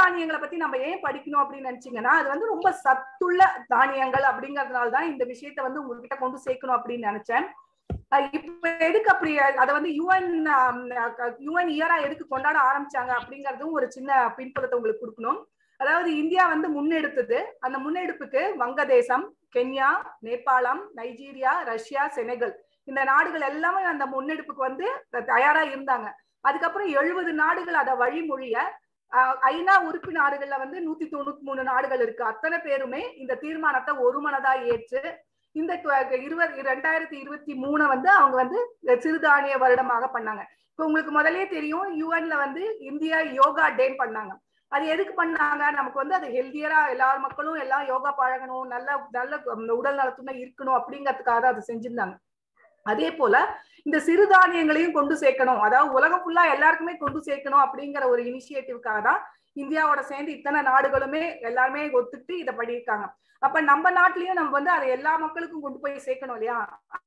சிறுதானியங்களை பத்தி நம்ம ஏன் படிக்கணும் அப்படின்னு நினைச்சீங்கன்னா, அது வந்து ரொம்ப சத்துள்ள தானியங்கள் அப்படிங்கறதுனாலதான் இந்த விஷயத்த வந்து உங்ககிட்ட கொண்டு சேர்க்கணும் அப்படின்னு நினைச்சேன். இப்ப எதுக்கு அப்படி அதை வந்து யுஎன் இயரா எதுக்கு கொண்டாட ஆரம்பிச்சாங்க அப்படிங்கறதும் ஒரு சின்ன பின்புலத்தை உங்களுக்கு கொடுக்கணும். அதாவது இந்தியா வந்து முன்னெடுத்தது. அந்த முன்னெடுப்புக்கு வங்கதேசம், கென்யா, நேபாளம், நைஜீரியா, ரஷ்யா, செனகல் இந்த நாடுகள் எல்லாமே அந்த முன்னெடுப்புக்கு வந்து தயாரா இருந்தாங்க. அதுக்கப்புறம் 70 நாடுகள் அதை வழிமொழிய ஐநா உறுப்பு நாடுகள்ல வந்து 193 நாடுகள் இருக்கு. அத்தனை பேருமே இந்த தீர்மானத்தை ஒருமனதா ஏற்று இந்த 2023 வந்து அவங்க வந்து சிறுதானிய வருடமாக பண்ணாங்க. இப்ப உங்களுக்கு முதலே தெரியும், யுஎன்ல வந்து இந்தியா யோகா டே பண்ணாங்க. அது எதுக்கு பண்ணாங்க? நமக்கு வந்து அது ஹெல்தியரா எல்லார் மக்களும் எல்லாம் யோகா பழகணும், நல்ல நல்ல உடல் நலத்துடன் இருக்கணும் அப்படிங்கிறதுக்காக தான் அதை செஞ்சிருந்தாங்க. அதே போல இந்த சிறுதானியங்களையும் கொண்டு சேர்க்கணும், அதாவது உலகம் ஃபுல்லா எல்லாருக்குமே கொண்டு சேர்க்கணும் அப்படிங்கிற ஒரு இனிஷியேட்டிவ்காக தான் இந்தியாவோட சேர்ந்து இத்தனை நாடுகளுமே எல்லாருமே ஒத்துட்டு இதை பண்ணியிருக்காங்க. அப்ப நம்ம நாட்டிலயும் நம்ம வந்து அதை எல்லா மக்களுக்கும் கொண்டு போய் சேர்க்கணும் இல்லையா?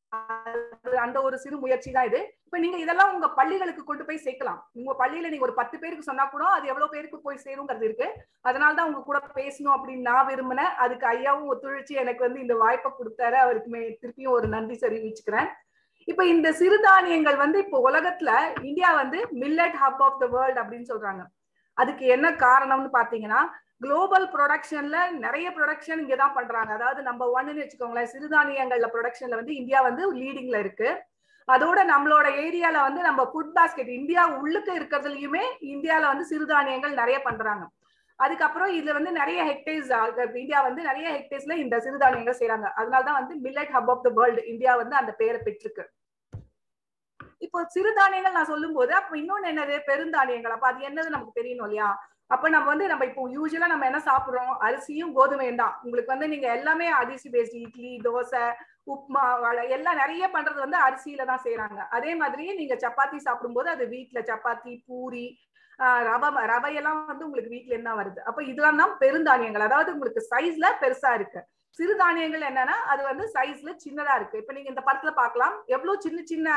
அந்த ஒரு சிறு முயற்சி தான் இது. இப்ப நீங்க இதெல்லாம் உங்க பள்ளிகளுக்கு கொண்டு போய் சேர்க்கலாம். உங்க பள்ளியில நீங்க ஒரு 10 பேருக்கு சொன்னா கூட அது எவ்வளவு பேருக்கு போய் சேருங்கிறது இருக்கு. அதனாலதான் உங்க கூட பேசணும் அப்படின்னு நான் விரும்பினேன். அதுக்கு ஐயாவும் ஒத்துழைச்சு எனக்கு வந்து இந்த வாய்ப்பை கொடுத்தாரு. அவருக்கு திருப்பியும் ஒரு நன்றி தெரிவிச்சுக்கிறேன். இப்ப இந்த சிறுதானியங்கள் வந்து இப்போ உலகத்துல இந்தியா வந்து millet hub of the world அப்படின்னு சொல்றாங்க. அதுக்கு என்ன காரணம்னு பாத்தீங்கன்னா, குளோபல் ப்ரொடக்ஷன்ல நிறைய ப்ரொடக்ஷன் இங்கதான் பண்றாங்க. அதாவது நம்பர் 1ன்னு வச்சுக்கோங்களேன். சிறுதானியங்கள்ல ப்ரொடக்ஷன்ல வந்து இந்தியா வந்து லீடிங்ல இருக்கு. அதோட நம்மளோட ஏரியால வந்து நம்ம ஃபுட் பாஸ்கெட் இந்தியா உள்ளுக்கு இருக்கிறதுலயுமே இந்தியால வந்து சிறுதானியங்கள் நிறைய பண்றாங்க. அதுக்கப்புறம் இதுல வந்து நிறைய ஹெக்டேர்ஸ் இந்தியா வந்து நிறைய ஹெக்டேர்ஸ்ல இந்த சிறுதானியங்கள் செய்யறாங்க. அதனாலதான் வந்து millet hub of the world India வந்து அந்த பேரை பெற்றிருக்கு. இப்போ சிறுதானியங்கள் நான் சொல்லும் போது அப்ப இன்னொன்னு என்னது? பெருந்தானியங்கள். அப்ப அது என்னது நமக்கு தெரியணும் இல்லையா? அப்ப நம்ம இப்போ யூஸ்வலா நம்ம என்ன சாப்பிடுறோம்? அரிசியும் கோதுமையும் தான். உங்களுக்கு வந்து நீங்க எல்லாமே அரிசி பேஸ்ட் இட்லி, தோசை, உப்மா, வடை எல்லாம் நிறைய பண்றது வந்து அரிசியில தான் செய்யறாங்க. அதே மாதிரி நீங்க சப்பாத்தி சாப்பிடும்போது அது வீட்டுல சப்பாத்தி, பூரி, ரவையெல்லாம் வந்து உங்களுக்கு வீட்டுல இருந்தா வருது. அப்ப இதெல்லாம் தான் பெருந்தானியங்கள். அதாவது உங்களுக்கு சைஸ்ல பெருசா இருக்கு. சிறுதானியங்கள் என்னன்னா அது வந்து சைஸ்ல சின்னதா இருக்கு. இப்ப நீங்க இந்த படத்துல பார்க்கலாம் எவ்வளவு சின்ன சின்ன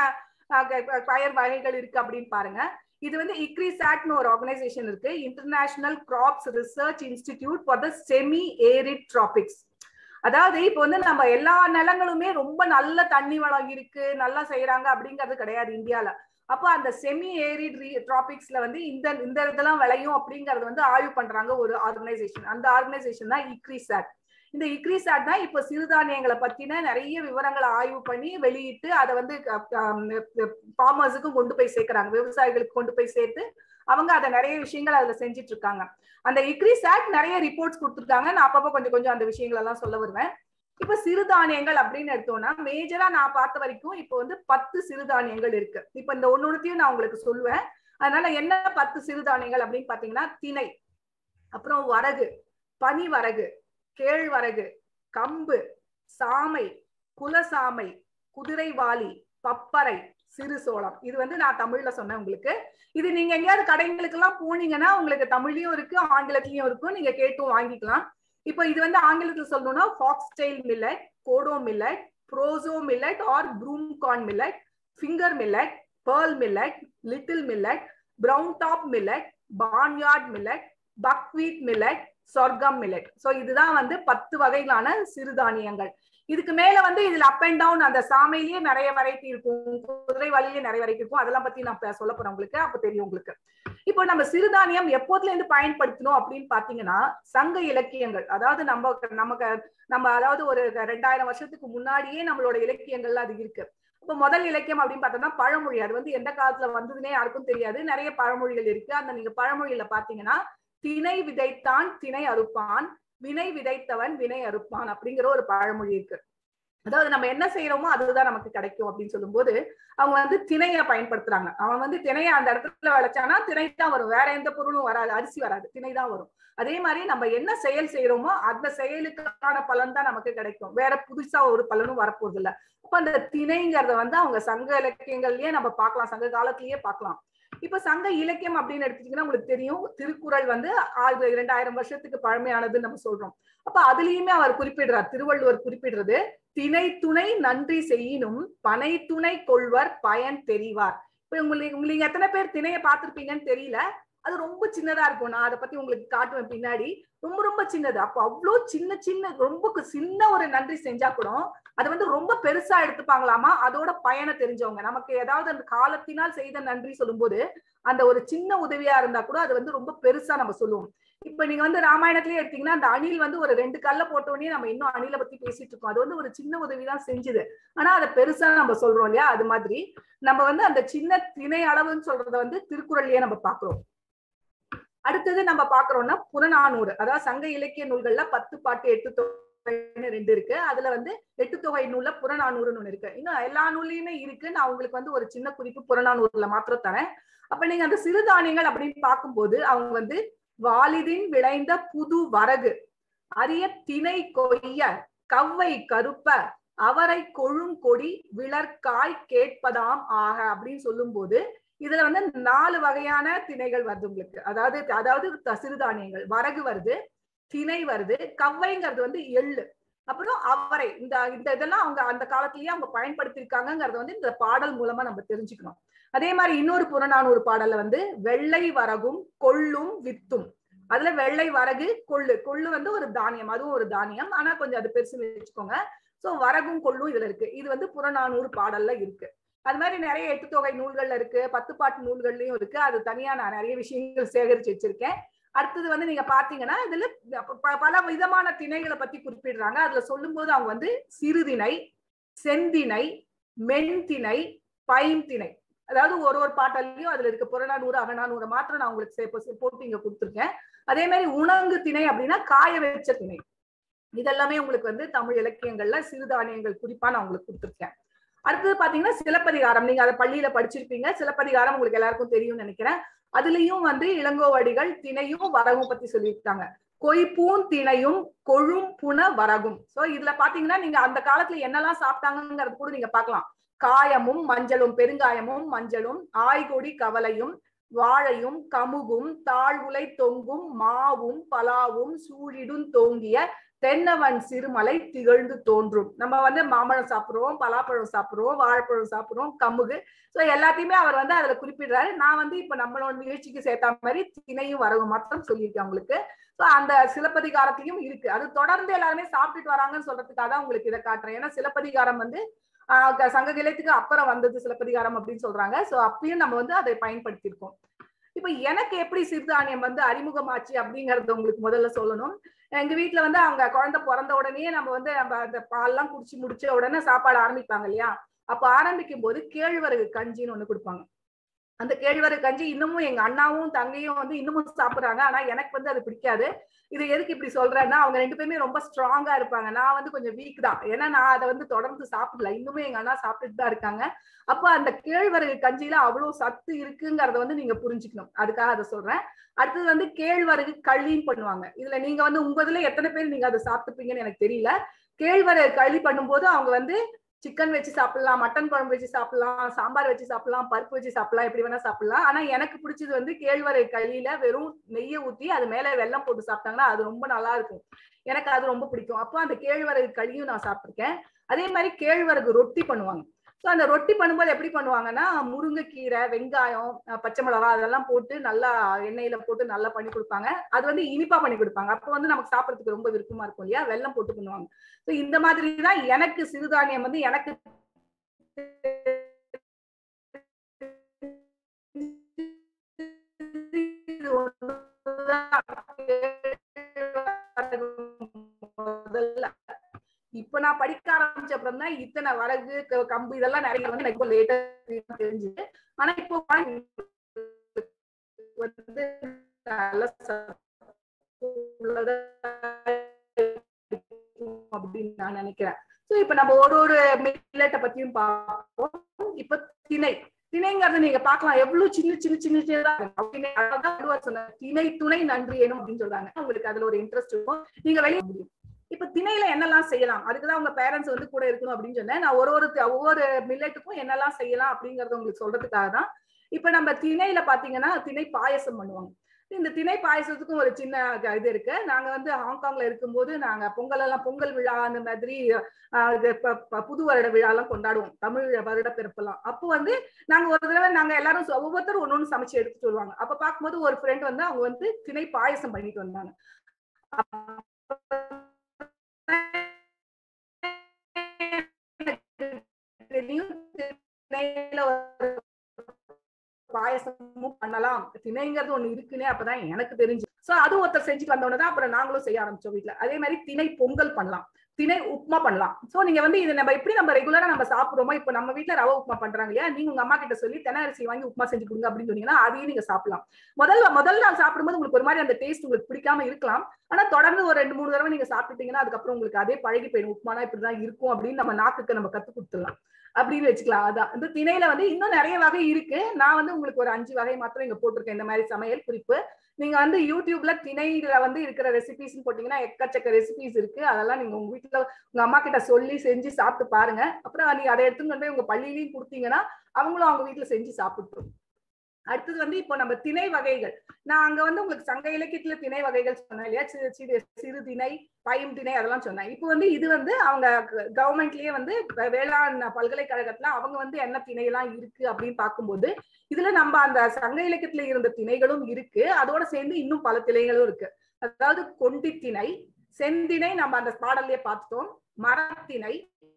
பயிர் வகைகள் இருக்கு அப்படின்னு பாருங்க. இது வந்து இக்ரிசாட்னு ஒரு ஆர்கனைசேஷன் இருக்கு, International Crops Research Institute for the Semi Arid Tropics. அதாவது இப்போ வந்து நம்ம எல்லா நிலங்களுமே ரொம்ப நல்ல தண்ணி வளம் இருக்கு, நல்லா செய்யறாங்க அப்படிங்கிறது கிடையாது இந்தியால. அப்போ அந்த செமி ஏரிட் டிராபிக்ஸ்ல வந்து இந்த இதெல்லாம் விளையும் அப்படிங்கறது வந்து ஆய்வு பண்றாங்க ஒரு ஆர்கனைசேஷன். அந்த ஆர்கனைசேஷன் தான் இக்ரிசாட். இந்த இக்ரிசாட் தான் இப்ப சிறுதானியங்களை பத்தின நிறைய விவரங்களை ஆய்வு பண்ணி வெளியிட்டு அதை வந்து ஃபார்மர்ஸுக்கும் கொண்டு போய் சேர்க்கிறாங்க, விவசாயிகளுக்கு கொண்டு போய் சேர்த்து அவங்க அதை நிறைய விஷயங்கள் அதுல செஞ்சுட்டு இருக்காங்க. அந்த இக்ரிசாட் நிறைய ரிப்போர்ட்ஸ் கொடுத்துருக்காங்க. நான் அப்பப்போ கொஞ்சம் கொஞ்சம் அந்த விஷயங்கள் எல்லாம் சொல்ல வருவேன். இப்ப சிறுதானியங்கள் அப்படின்னு எடுத்தோம்னா மேஜரா நான் பார்த்த வரைக்கும் இப்போ வந்து 10 சிறுதானியங்கள் இருக்கு. இப்ப இந்த ஒன்னொன்னுத்தையும் நான் உங்களுக்கு சொல்லுவேன். அதனால என்ன 10 சிறுதானியங்கள் அப்படின்னு பாத்தீங்கன்னா, திணை, அப்புறம் வரகு, பனி வரகு, கேழ்வரகு, கம்பு, சாமை, குலசாமை, குதிரைவாலி, பப்பரை, சிறு சோளம். இது வந்து நான் தமிழ்ல சொன்னேன் உங்களுக்கு. இது நீங்க எங்கேயாவது கடைகளுக்கு எல்லாம் போனீங்கன்னா உங்களுக்கு தமிழ்லயும் இருக்கு, ஆங்கிலத்திலயும் இருக்கும், நீங்க கேட்டும் வாங்கிக்கலாம். இப்போ இது வந்து ஆங்கிலத்துல சொல்லணும்னா foxtail millet, kodo millet, proso millet or broomcorn millet, finger millet, pearl millet, little millet, brown top millet, barnyard millet, buckwheat millet, sorghum millet. So இதுதான் வந்து 10 வகைகளான சிறுதானியங்கள். இதுக்கு மேல வந்து இதுல அப் அண்ட் டவுன் அந்த சாமையிலேயே நிறைய வெரைட்டி இருக்கும், குதிரைவாலிலேயே நிறைய வெரைட்டி இருக்கும். அதெல்லாம் பத்தி நான் சொல்ல போறேன் உங்களுக்கு, அப்ப தெரியும் உங்களுக்கு. இப்போ நம்ம சிறுதானியம் எப்போதுல இருந்து பயன்படுத்தணும் அப்படின்னு பாத்தீங்கன்னா, சங்க இலக்கியங்கள், அதாவது நம்ம அதாவது ஒரு 2000 வருஷத்துக்கு முன்னாடியே நம்மளோட இலக்கியங்கள்ல அது இருக்கு. இப்போ முதல் இலக்கியம் அப்படின்னு பார்த்தோம்னா பழமொழி. அது வந்து எந்த காலத்துல வந்ததுன்னே யாருக்கும் தெரியாது. நிறைய பழமொழிகள் இருக்கு. அந்த நீங்க பழமொழியில பாத்தீங்கன்னா, திணை விதைத்தான் திணை அறுப்பான், வினை விதைத்தவன் வினை அறுப்பான் அப்படிங்கிற ஒரு பழமொழி இருக்கு. அதாவது நம்ம என்ன செய்யறோமோ அதுதான் நமக்கு கிடைக்கும் அப்படின்னு சொல்லும் போது அவங்க வந்து திணைய பயன்படுத்துறாங்க. அவன் வந்து திணைய அந்த இடத்துல விளைச்சானா திணை தான் வரும், வேற எந்த பொருளும் வராது, அரிசி வராது, திணை தான் வரும். அதே மாதிரி நம்ம என்ன செயல் செய்யறோமோ அந்த செயலுக்கான பலன் தான் நமக்கு கிடைக்கும், வேற புதுசா ஒரு பலனும் வரப்போறது இல்லை. அப்ப அந்த திணைங்கிறத வந்து அவங்க சங்க இலக்கியங்கள்லயே நம்ம பார்க்கலாம், சங்க காலத்திலேயே பார்க்கலாம். இப்ப சங்க இலக்கியம் அப்படின்னு எடுத்துட்டீங்கன்னா உங்களுக்கு தெரியும், திருக்குறள் வந்து 2000 வருஷத்துக்கு பழமையானதுன்னு நம்ம சொல்றோம். அப்ப அதுலயுமே அவர் குறிப்பிடுறார், திருவள்ளுவர் குறிப்பிடுறது, திணை துணை நன்றி செய்யினும் பனை துணை கொள்வர் பயன் தெரிவார். இப்ப உங்களுக்கு எத்தனை பேர் திணையை பார்த்திருப்பீங்கன்னு தெரியல. அது ரொம்ப சின்னதா இருக்கும். நான் அதை பத்தி உங்களுக்கு காட்டுவேன் பின்னாடி. ரொம்ப ரொம்ப சின்னது. அப்போ அவ்வளோ சின்ன சின்ன ரொம்ப சின்ன ஒரு நன்றி செஞ்சா கூட அது வந்து ரொம்ப பெருசா எடுத்துப்பாங்களாமா. அதோட பயனை தெரிஞ்சவங்க. நமக்கு ஏதாவது அந்த காலத்தினால் செய்த நன்றி சொல்லும்போது அந்த ஒரு சின்ன உதவியா இருந்தா கூட அது வந்து ரொம்ப பெருசா நம்ம சொல்லுவோம். இப்ப நீங்க வந்து ராமாயணத்திலேயே எடுத்தீங்கன்னா அந்த அணில் வந்து ஒரு 2 கல்ல போட்டோடனே நம்ம இன்னும் அணிலை பத்தி பேசிட்டு இருக்கோம். அது வந்து ஒரு சின்ன உதவிதான் செஞ்சுது. ஆனா அதை பெருசா நம்ம சொல்றோம் இல்லையா? அது மாதிரி நம்ம வந்து அந்த சின்ன திணை அளவுன்னு சொல்றத வந்து திருக்குறள்லயே நம்ம பாக்குறோம். அடுத்தது நம்ம பாக்குறோம்னா புறநானூறு. அதாவது சங்க இலக்கிய நூல்கள்ல 10 பாட்டு 8 தொகைன்னு 2 இருக்கு. அதுல வந்து 8 தொகை நூல்ல புறநானூறுன்னு ஒண்ணு இருக்கு. இன்னும் எல்லா நூல்லையுமே இருக்கு. நான் உங்களுக்கு வந்து ஒரு சின்ன குறிப்பு புறநானூறுல மாத்திரம் தரேன். அப்ப நீங்க அந்த சிறுதானியங்கள் அப்படின்னு பார்க்கும்போது அவங்க வந்து வாலிதின் விளைந்த புது வரகு, அரிய திணை கொய்ய, கவ்வை கருப்ப, அவரை கொழுங்கொடி விளர்காய் கேட்பதாம் ஆக அப்படின்னு சொல்லும் போது இதுல வந்து 4 வகையான திணைகள் வருது உங்களுக்கு. அதாவது சிறுதானியங்கள். வரகு வருது, திணை வருது, கவ்வைங்கிறது வந்து எள்ளு, அப்புறம் அவரை. இந்த இதெல்லாம் அவங்க அந்த காலத்திலேயே அவங்க பயன்படுத்திருக்காங்கிறத வந்து இந்த பாடல் மூலமா நம்ம தெரிஞ்சுக்கணும். அதே மாதிரி இன்னொரு புறநானூறு பாடல்ல வந்து வெள்ளை வரகும் கொள்ளும் வித்தும். அதுல வெள்ளை வரகு கொள்ளு வந்து ஒரு தானியம். அதுவும் ஒரு தானியம். ஆனா கொஞ்சம் அது பெருசு வச்சுக்கோங்க. சோ வரகும் கொள்ளும் இதுல இருக்கு. இது வந்து புறநானூறு பாடல்ல இருக்கு. அது மாதிரி நிறைய 8 தொகை நூல்கள்ல இருக்கு, 10 பாட்டு நூல்கள்லயும் இருக்கு. அது தனியா நான் நிறைய விஷயங்கள் சேகரிச்சு வச்சிருக்கேன். அடுத்தது வந்து நீங்க பாத்தீங்கன்னா இதுல பல விதமான திணைகளை பத்தி குறிப்பிடுறாங்க. அதுல சொல்லும் போது அவங்க வந்து சிறுதிணை, செந்திணை, மென்திணை, பைந்திணை, அதாவது ஒரு பாட்டல்லையும் அதுல இருக்க புறநானூறு அகநானூறு மாத்திரம் நான் உங்களுக்கு போட்டு இங்க கொடுத்துருக்கேன். அதே மாதிரி உணங்கு திணை அப்படின்னா காய வச்ச திணை. இதெல்லாமே உங்களுக்கு வந்து தமிழ் இலக்கியங்கள்ல சிறுதானியங்கள் குறிப்பா நான் உங்களுக்கு கொடுத்துருக்கேன். அடுத்தது பாத்தீங்கன்னா சிலப்பதிகாரம். நீங்க அதை பள்ளியில படிச்சிருப்பீங்க. சிலப்பதிகாரம் உங்களுக்கு எல்லாருக்கும் தெரியும்னு நினைக்கிறேன். அதுலயும் வந்து இளங்கோவடிகள் திணையும் வரகும் பத்தி சொல்லியிருக்காங்க. கொய்பூன் திணையும் கொழும் புன வரகும். சோ இதுல பாத்தீங்கன்னா நீங்க அந்த காலத்துல என்னெல்லாம் சாப்பிட்டாங்கிறது கூட நீங்க பாக்கலாம். காயமும் மஞ்சளும், பெருங்காயமும் மஞ்சளும், ஆய்கொடி கவலையும், வாழையும், கமுகும், தாழ்வுலை தொங்கும், மாவும், பலாவும், சூழிடும் தோங்கிய தென்னவன் சிறுமலை திகழ்ந்து தோன்றும். நம்ம வந்து மாம்பழம் சாப்பிடுறோம், பலாப்பழம் சாப்பிடுறோம், வாழைப்பழம் சாப்பிடுறோம், கமுகு. சோ எல்லாத்தையுமே அவர் வந்து அதுல குறிப்பிடுறாரு. நான் வந்து இப்ப நம்மளோட நிகழ்ச்சிக்கு சேர்த்த மாதிரி திணையும் வரவும் மாத்திரம் சொல்லியிருக்கேன் உங்களுக்கு. சோ அந்த சிலப்பதிகாரத்திலையும் இருக்கு. அது தொடர்ந்து எல்லாருமே சாப்பிட்டுட்டு வராங்கன்னு சொல்றதுக்காக தான் உங்களுக்கு இதை காட்டுறேன். ஏன்னா சிலப்பதிகாரம் வந்து சங்க இலக்கியத்துக்கு அப்புறம் வந்தது சிலப்பதிகாரம் அப்படின்னு சொல்றாங்க. சோ அப்பயும் நம்ம வந்து அதை பயன்படுத்தியிருக்கோம். இப்ப எனக்கு எப்படி சிறுதானியம் வந்து அறிமுகமாச்சு அப்படிங்கறத உங்களுக்கு முதல்ல சொல்லணும். எங்க வீட்டுல வந்து அவங்க குழந்தை பிறந்த உடனே நம்ம அந்த பால்லாம் குடிச்சு முடிச்ச உடனே சாப்பாடு ஆரம்பிப்பாங்க இல்லையா? அப்ப ஆரம்பிக்கும் போது கேழ்வரகு கஞ்சின்னு ஒண்ணு கொடுப்பாங்க. அந்த கேழ்வரகு கஞ்சி இன்னமும் எங்க அண்ணாவும் தங்கையும் வந்து இன்னமும் சாப்பிடுறாங்க. ஆனா எனக்கு வந்து அது பிடிக்காது. இது எதுக்கு இப்படி சொல்றேன்னா அவங்க 2 பேருமே ரொம்ப ஸ்ட்ராங்கா இருப்பாங்க. நான் வந்து கொஞ்சம் வீக் தான். ஏன்னா நான் அதை வந்து தொடர்ந்து சாப்பிடல. இன்னுமே எங்க அண்ணா சாப்பிட்டுட்டு தான் இருக்காங்க. அப்ப அந்த கேழ்வரகு கஞ்சியில அவ்வளவு சத்து இருக்குங்கிறத வந்து நீங்க புரிஞ்சுக்கணும். அதுக்காக அதை சொல்றேன். அடுத்தது வந்து கேழ்வரகு களின்னு பண்ணுவாங்க. இதுல நீங்க வந்து உங்க இதுல எத்தனை பேர் நீங்க அதை சாப்பிட்டுப்பீங்கன்னு எனக்கு தெரியல. கேழ்வரகு களி பண்ணும்போது அவங்க வந்து சிக்கன் வச்சு சாப்பிடலாம், மட்டன் குழம்பு வச்சு சாப்பிடலாம், சாம்பார் வச்சு சாப்பிடலாம், பருப்பு வச்சு சாப்பிடலாம், எப்படி வேணா சாப்பிடலாம். ஆனா எனக்கு பிடிச்சது வந்து கேழ்வரகு களியில வெறும் நெய்யை ஊத்தி அது மேல வெல்லம் போட்டு சாப்பிட்டாங்கன்னா அது ரொம்ப நல்லா இருக்கும். எனக்கு அது ரொம்ப பிடிக்கும். அப்போ அந்த கேழ்வரகு களியும் நான் சாப்பிட்டிருக்கேன். அதே மாதிரி கேழ்வரகு ரொட்டி பண்ணுவாங்க. ஸோ அந்த ரொட்டி பண்ணும்போது எப்படி பண்ணுவாங்கன்னா முருங்கைக்கீரை, வெங்காயம், பச்சை மிளகா அதெல்லாம் போட்டு நல்லா எண்ணெயில போட்டு நல்லா பண்ணி கொடுப்பாங்க. அது வந்து இனிப்பா பண்ணி கொடுப்பாங்க. அப்போ வந்து நமக்கு சாப்பிட்றதுக்கு ரொம்ப விருப்பமா இருக்கும் இல்லையா? வெல்லம் போட்டு பண்ணுவாங்க. ஸோ இந்த மாதிரி தான் எனக்கு சிறுதானியம் வந்து எனக்கு இப்ப நான் படிக்க ஆரம்பிச்ச அப்புறம் தான் இத்தனை வரகு கம்பு இதெல்லாம் நிறைய வந்து எனக்கு லேட்டா தெரிஞ்சுது. ஆனா இப்போ வந்து நல்ல அப்படின்னு நான் நினைக்கிறேன். சோ இப்ப நம்ம ஒரு மில்லட்டை பத்தியும் பார்ப்போம். இப்ப திணைங்கிறது நீங்க பாக்கலாம் எவ்வளவு சின்ன திணை துணை நன்றி ஏனும் அப்படின்னு சொல்றாங்க. உங்களுக்கு அதுல ஒரு இன்ட்ரெஸ்ட் இருக்கும். நீங்க வெளியே முடியும். இப்ப திணையில என்னெல்லாம் செய்யலாம், அதுக்குதான் உங்க பேரண்ட்ஸ் வந்து கூட இருக்கணும் அப்படின்னு சொன்னேன். நான் ஒவ்வொரு மில்லட்டுக்கும் என்னெல்லாம் செய்யலாம் அப்படிங்கறத உங்களுக்கு சொல்றதுக்காக தான். இப்ப நம்ம திணையில பாத்தீங்கன்னா திணை பாயசம் பண்ணுவாங்க. இந்த திணை பாயசத்துக்கும் ஒரு சின்ன இது இருக்கு. நாங்க வந்து ஹாங்காங்ல இருக்கும்போது நாங்க பொங்கல் விழா அந்த மாதிரி புது வருட விழா எல்லாம் கொண்டாடுவோம், தமிழ் வருட பிறப்பெல்லாம். அப்போ வந்து நாங்க ஒரு தடவை நாங்க எல்லாரும் ஒவ்வொருத்தரும் ஒன்னொன்னு சமைச்சு எடுத்துட்டு வருவாங்க. அப்ப பார்க்கும்போது ஒரு ஃப்ரெண்ட் வந்து அவங்க வந்து திணை பாயசம் பண்ணிட்டு வந்தாங்க. பாயசமும் பண்ணலாம், திணைங்கிறது ஒண்ணு இருக்குன்னே அப்பதான் எனக்கு தெரிஞ்சு. சோ அது ஒருத்தர் செஞ்சுட்டு வந்தோடனே அப்புறம் நாங்களும் செய்ய ஆரம்பிச்சோம் வீட்டுல. அதே மாதிரி திணை பொங்கல் பண்ணலாம், திணை உப்புமா பண்ணலாம். சோ நீங்க வந்து இது நம்ம எப்படி நம்ம ரெகுலரா நம்ம சாப்பிடுறோமோ, இப்ப நம்ம வீட்டுல ரவை உப்புமா பண்றாங்க இல்லையா, நீங்க உங்க அம்மா கிட்ட சொல்லி தென்னை அரிசி வாங்கி உப்புமா செஞ்சு கொடுங்க அப்படின்னு சொன்னீங்கன்னா அதையும் நீங்க சாப்பிடலாம். முதல் நாள் சாப்பிடும்போது உங்களுக்கு ஒரு மாதிரி அந்த டேஸ்ட் உங்களுக்கு பிடிக்காம இருக்கலாம். ஆனா தொடர்ந்து ஒரு 2-3 தடவை நீங்க சாப்பிட்டீங்கன்னா அதுக்கப்புறம் உங்களுக்கு அதே பழகி போயிடும். உப்புமானா இப்படிதான் இருக்கும் அப்படின்னு நம்ம நாக்குக்கு நம்ம கத்து கொடுத்துடலாம் அப்படின்னு வச்சுக்கலாம். அதான் இந்த திணையில வந்து இன்னும் நிறைய வகை இருக்கு. நான் வந்து உங்களுக்கு ஒரு 5 வகை மாத்திரம் இங்க போட்டிருக்கேன் இந்த மாதிரி சமையல் குறிப்பு. நீங்க வந்து யூடியூப்ல திணையில வந்து இருக்கிற ரெசிபிஸ் போட்டீங்கன்னா எக்கச்சக்க ரெசிபிஸ் இருக்கு. அதெல்லாம் நீங்க உங்க வீட்டுல உங்க அம்மா கிட்ட சொல்லி செஞ்சு சாப்பிட்டு பாருங்க. அப்புறம் நீங்க அதை எடுத்துன்னு கொண்டு போய் உங்க பள்ளியிலையும் கொடுத்தீங்கன்னா அவங்களும் அவங்க வீட்டுல செஞ்சு சாப்பிட்டோம். அடுத்தது வந்து இப்போ நம்ம திணை வகைகள், நான் அங்க வந்து உங்களுக்கு சங்க இலக்கியத்துல திணை வகைகள் சொன்னேன் இல்லையா, சிறு திணை, பையும் திணை அதெல்லாம் சொன்னேன். இப்போ வந்து இது வந்து அவங்க கவர்மெண்ட்லயே வந்து வேளாண் பல்கலைக்கழகத்துல அவங்க வந்து என்ன திணை எல்லாம் இருக்கு அப்படின்னு பார்க்கும்போது இதுல நம்ம அந்த சங்க இலக்கியத்துல இருந்த திணைகளும் இருக்கு, அதோட சேர்ந்து இன்னும் பல திணைகளும் இருக்கு. அதாவது கொண்டி திணை, செந்திணை நம்ம அந்த பாடல்லையே பார்த்துட்டோம், மரத்திணை,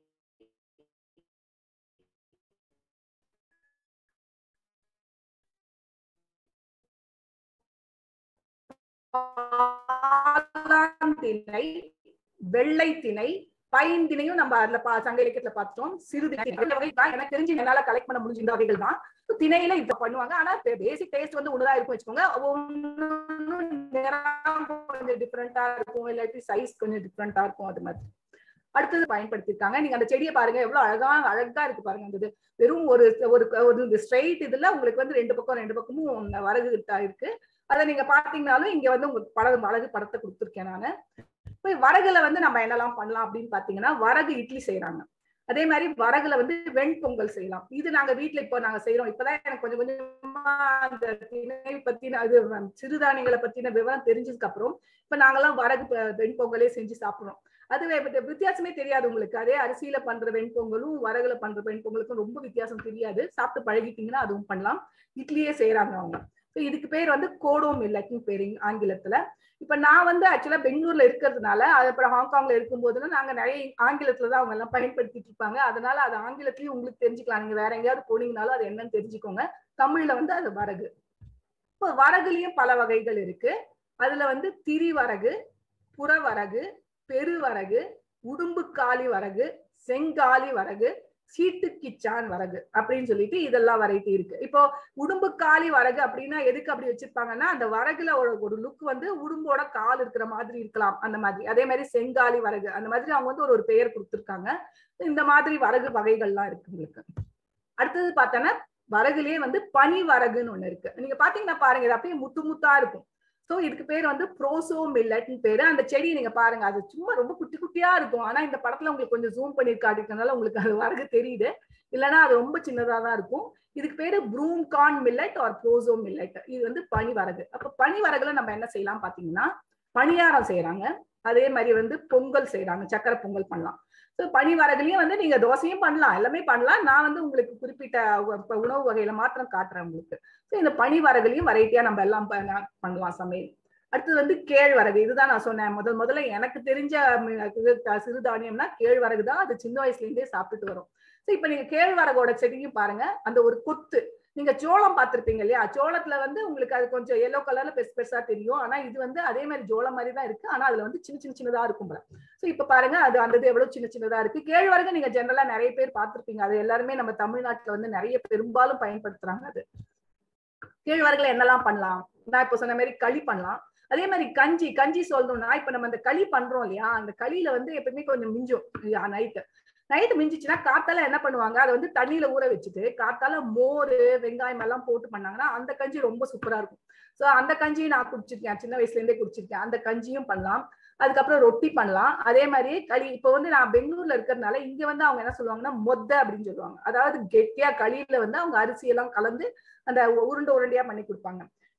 திணை, வெள்ளை திணை, பைந்திணையும் நம்ம அதுல சங்க இலக்கியத்துல பார்த்துட்டோம். சிறு திணை எனக்கு தெரிஞ்சு என்னால கலெக்ட் பண்ண முடிஞ்ச இந்த வகைகள் தான். திணையில இத பண்ணுவாங்க. ஆனா பேசிக் டேஸ்ட் வந்து ஒண்ணுதான் இருக்கும் வச்சுக்கோங்க. கொஞ்சம் டிஃபரெண்டா இருக்கும், இல்லாட்டி சைஸ் கொஞ்சம் டிஃபரெண்டா இருக்கும். அது மாதிரி அடுத்தது பயன்படுத்திருக்காங்க. நீங்க அந்த செடியை பாருங்க எவ்வளவு அழகா இருக்கு பாருங்க. அந்த வெறும் ஒரு ஸ்ட்ரெயிட் இதுல உங்களுக்கு வந்து ரெண்டு பக்கமும் வரகு இருக்கு. அதை நீங்க பாத்தீங்கன்னாலும் இங்க வந்து உங்களுக்கு அழகு படத்தை கொடுத்துருக்கேன் நானு. இப்ப வரகுல வந்து நம்ம என்னெல்லாம் பண்ணலாம் அப்படின்னு பாத்தீங்கன்னா, வரகு இட்லி செய்யறாங்க. அதே மாதிரி வரகுல வந்து வெண்பொங்கல் செய்யலாம். இது நாங்க வீட்டுல இப்போ நாங்க செய்யறோம். இப்பதான் எனக்கு கொஞ்சம் கொஞ்சமா அந்த திணை பத்தின அது சிறுதானியங்களை பத்தின விவரம் தெரிஞ்சதுக்கு அப்புறம் இப்ப நாங்கெல்லாம் வரகு வெண்பொங்கலே செஞ்சு சாப்பிடுறோம். அது வித்தியாசமே தெரியாது உங்களுக்கு. அதே அரிசியில பண்ற வெண்பொங்கலும் வரகுல பண்ற வெண்பொங்கலுக்கும் ரொம்ப வித்தியாசம் தெரியாது. சாப்பிட்டு பழகிட்டீங்கன்னா அதுவும் பண்ணலாம். இட்லியே செய்யறாங்க அவங்க. இதுக்கு பேர் வந்து கோடோ மில்லட்னு பேரு ஆங்கிலத்துல. இப்ப நான் வந்து ஆக்சுவலா பெங்களூர்ல இருக்கிறதுனால, அப்புறம் ஹாங்காங்ல இருக்கும் போதுன்னா நாங்க நிறைய ஆங்கிலத்துலதான் அவங்க எல்லாம் பயன்படுத்திட்டு இருப்பாங்க. அதனால அது ஆங்கிலத்திலயும் உங்களுக்கு தெரிஞ்சுக்கலாம். நீங்க வேற எங்கேயாவது போனீங்கனாலும் அது என்னன்னு தெரிஞ்சுக்கோங்க. தமிழ்ல வந்து அது வரகு. இப்போ வரகுலயும் பல வகைகள் இருக்கு. அதுல வந்து திரிவரகு, புறவரகு, பெருவரகு, உடும்புக்காலி வரகு, செங்காலி வரகு, சீட்டுக்கிச்சான் வரகு அப்படின்னு சொல்லிட்டு இதெல்லாம் வெரைட்டி இருக்கு. இப்போ உடும்புக்காலி வரகு அப்படின்னா எதுக்கு அப்படி வச்சிருப்பாங்கன்னா, அந்த வரகுல ஒரு லுக் வந்து உடும்போட கால் இருக்கிற மாதிரி இருக்கலாம் அந்த மாதிரி. அதே மாதிரி செங்காலி வரகு அந்த மாதிரி அவங்க வந்து ஒரு பெயர் கொடுத்திருக்காங்க. இந்த மாதிரி வரகு வகைகள்லாம் இருக்கு உங்களுக்கு. அடுத்தது பார்த்தோன்னா வரகுலயே வந்து பனி வரகுன்னு ஒண்ணு இருக்கு. நீங்க பாத்தீங்கன்னா பாருங்க, இது அப்படியே முத்து முத்தா இருக்கும். சோ இதுக்கு பேர் வந்து ப்ரோசோ மில்லட்னு பேரு. அந்த செடி நீங்க பாருங்க, அது சும்மா ரொம்ப குட்டி குட்டியா இருக்கும். ஆனா இந்த படத்துல உங்களுக்கு கொஞ்சம் ஜூம் பண்ணி காட்டிட்டனால உங்களுக்கு அது வரகு தெரியுது, இல்லைன்னா அது ரொம்ப சின்னதா தான் இருக்கும். இதுக்கு பேரு broomcorn millet or proso millet. இது வந்து பனி வரகு. அப்ப பனி வரகுல நம்ம என்ன செய்யலாம் பாத்தீங்கன்னா, பணியாரம் செய்யறாங்க. அதே மாதிரி வந்து பொங்கல் செய்யறாங்க, சக்கரை பொங்கல் பண்ணலாம். பனி வரகுலயும் வந்து நீங்க தோசையும் பண்ணலாம், எல்லாமே பண்ணலாம். நான் வந்து உங்களுக்கு குறிப்பிட்ட உணவு வகையில மாத்திரம் காட்டுறேன் உங்களுக்கு. இந்த பனி வரகுலயும் வெரைட்டியா நம்ம எல்லாம் பண்ணலாம் சமையல். அடுத்தது வந்து கேழ்வரகு. இதுதான் நான் சொன்னேன் முதல்ல எனக்கு தெரிஞ்ச சிறுதானியம்னா கேழ்வரகு தான். அது சின்ன வயசுல இருந்தே சாப்பிட்டுட்டு வரும். இப்ப நீங்க கேழ்வரகோட செடியும் பாருங்க, அந்த ஒரு கொத்து. நீங்க சோளம் பார்த்திருப்பீங்க இல்லையா, சோளத்துல வந்து உங்களுக்கு அது கொஞ்சம் எல்லோ கலர்ல பெருசா தெரியும். ஆனா இது வந்து அதே மாதிரி ஜோளம் மாதிரி தான் இருக்கு. ஆனா அதுல வந்து சின்னதா இருக்கும். இப்ப பாருங்க அது அந்த எவ்வளவு சின்னதா இருக்கு. கேழ்வரகு நீங்க ஜெனரலா நிறைய பேர் பார்த்திருப்பீங்க. அது எல்லாருமே நம்ம தமிழ்நாட்டுல வந்து நிறைய பெரும்பாலும் பயன்படுத்துறாங்க. அது கேழ்வரகுல என்னெல்லாம் பண்ணலாம், நான் இப்ப சொன்ன மாதிரி களி பண்ணலாம். அதே மாதிரி கஞ்சி சொல்லணும்னா, இப்ப நம்ம அந்த களி பண்றோம் இல்லையா, அந்த களியில வந்து எப்பவுமே கொஞ்சம் மிஞ்சும் நைட்டு மிஞ்சிச்சுன்னா காத்தால என்ன பண்ணுவாங்க, அதை வந்து தண்ணியில ஊற வச்சுட்டு காத்தால மோர் வெங்காயம் எல்லாம் போட்டு பண்ணாங்கன்னா அந்த கஞ்சி ரொம்ப சூப்பரா இருக்கும். சோ அந்த கஞ்சியும் நான் குடிச்சிருக்கேன், சின்ன வயசுல இருந்தே குடிச்சிருக்கேன். அந்த கஞ்சியும் பண்ணலாம். அதுக்கப்புறம் ரொட்டி பண்ணலாம். அதே மாதிரி களி. இப்ப வந்து நான் பெங்களூர்ல இருக்கிறதுனால இங்க வந்து அவங்க என்ன சொல்லுவாங்கன்னா மொத்த அப்படின்னு சொல்லுவாங்க. அதாவது கெட்டியா களியில வந்து அவங்க அரிசி எல்லாம் கலந்து அந்த உருண்டையா பண்ணி கொடுப்பாங்க.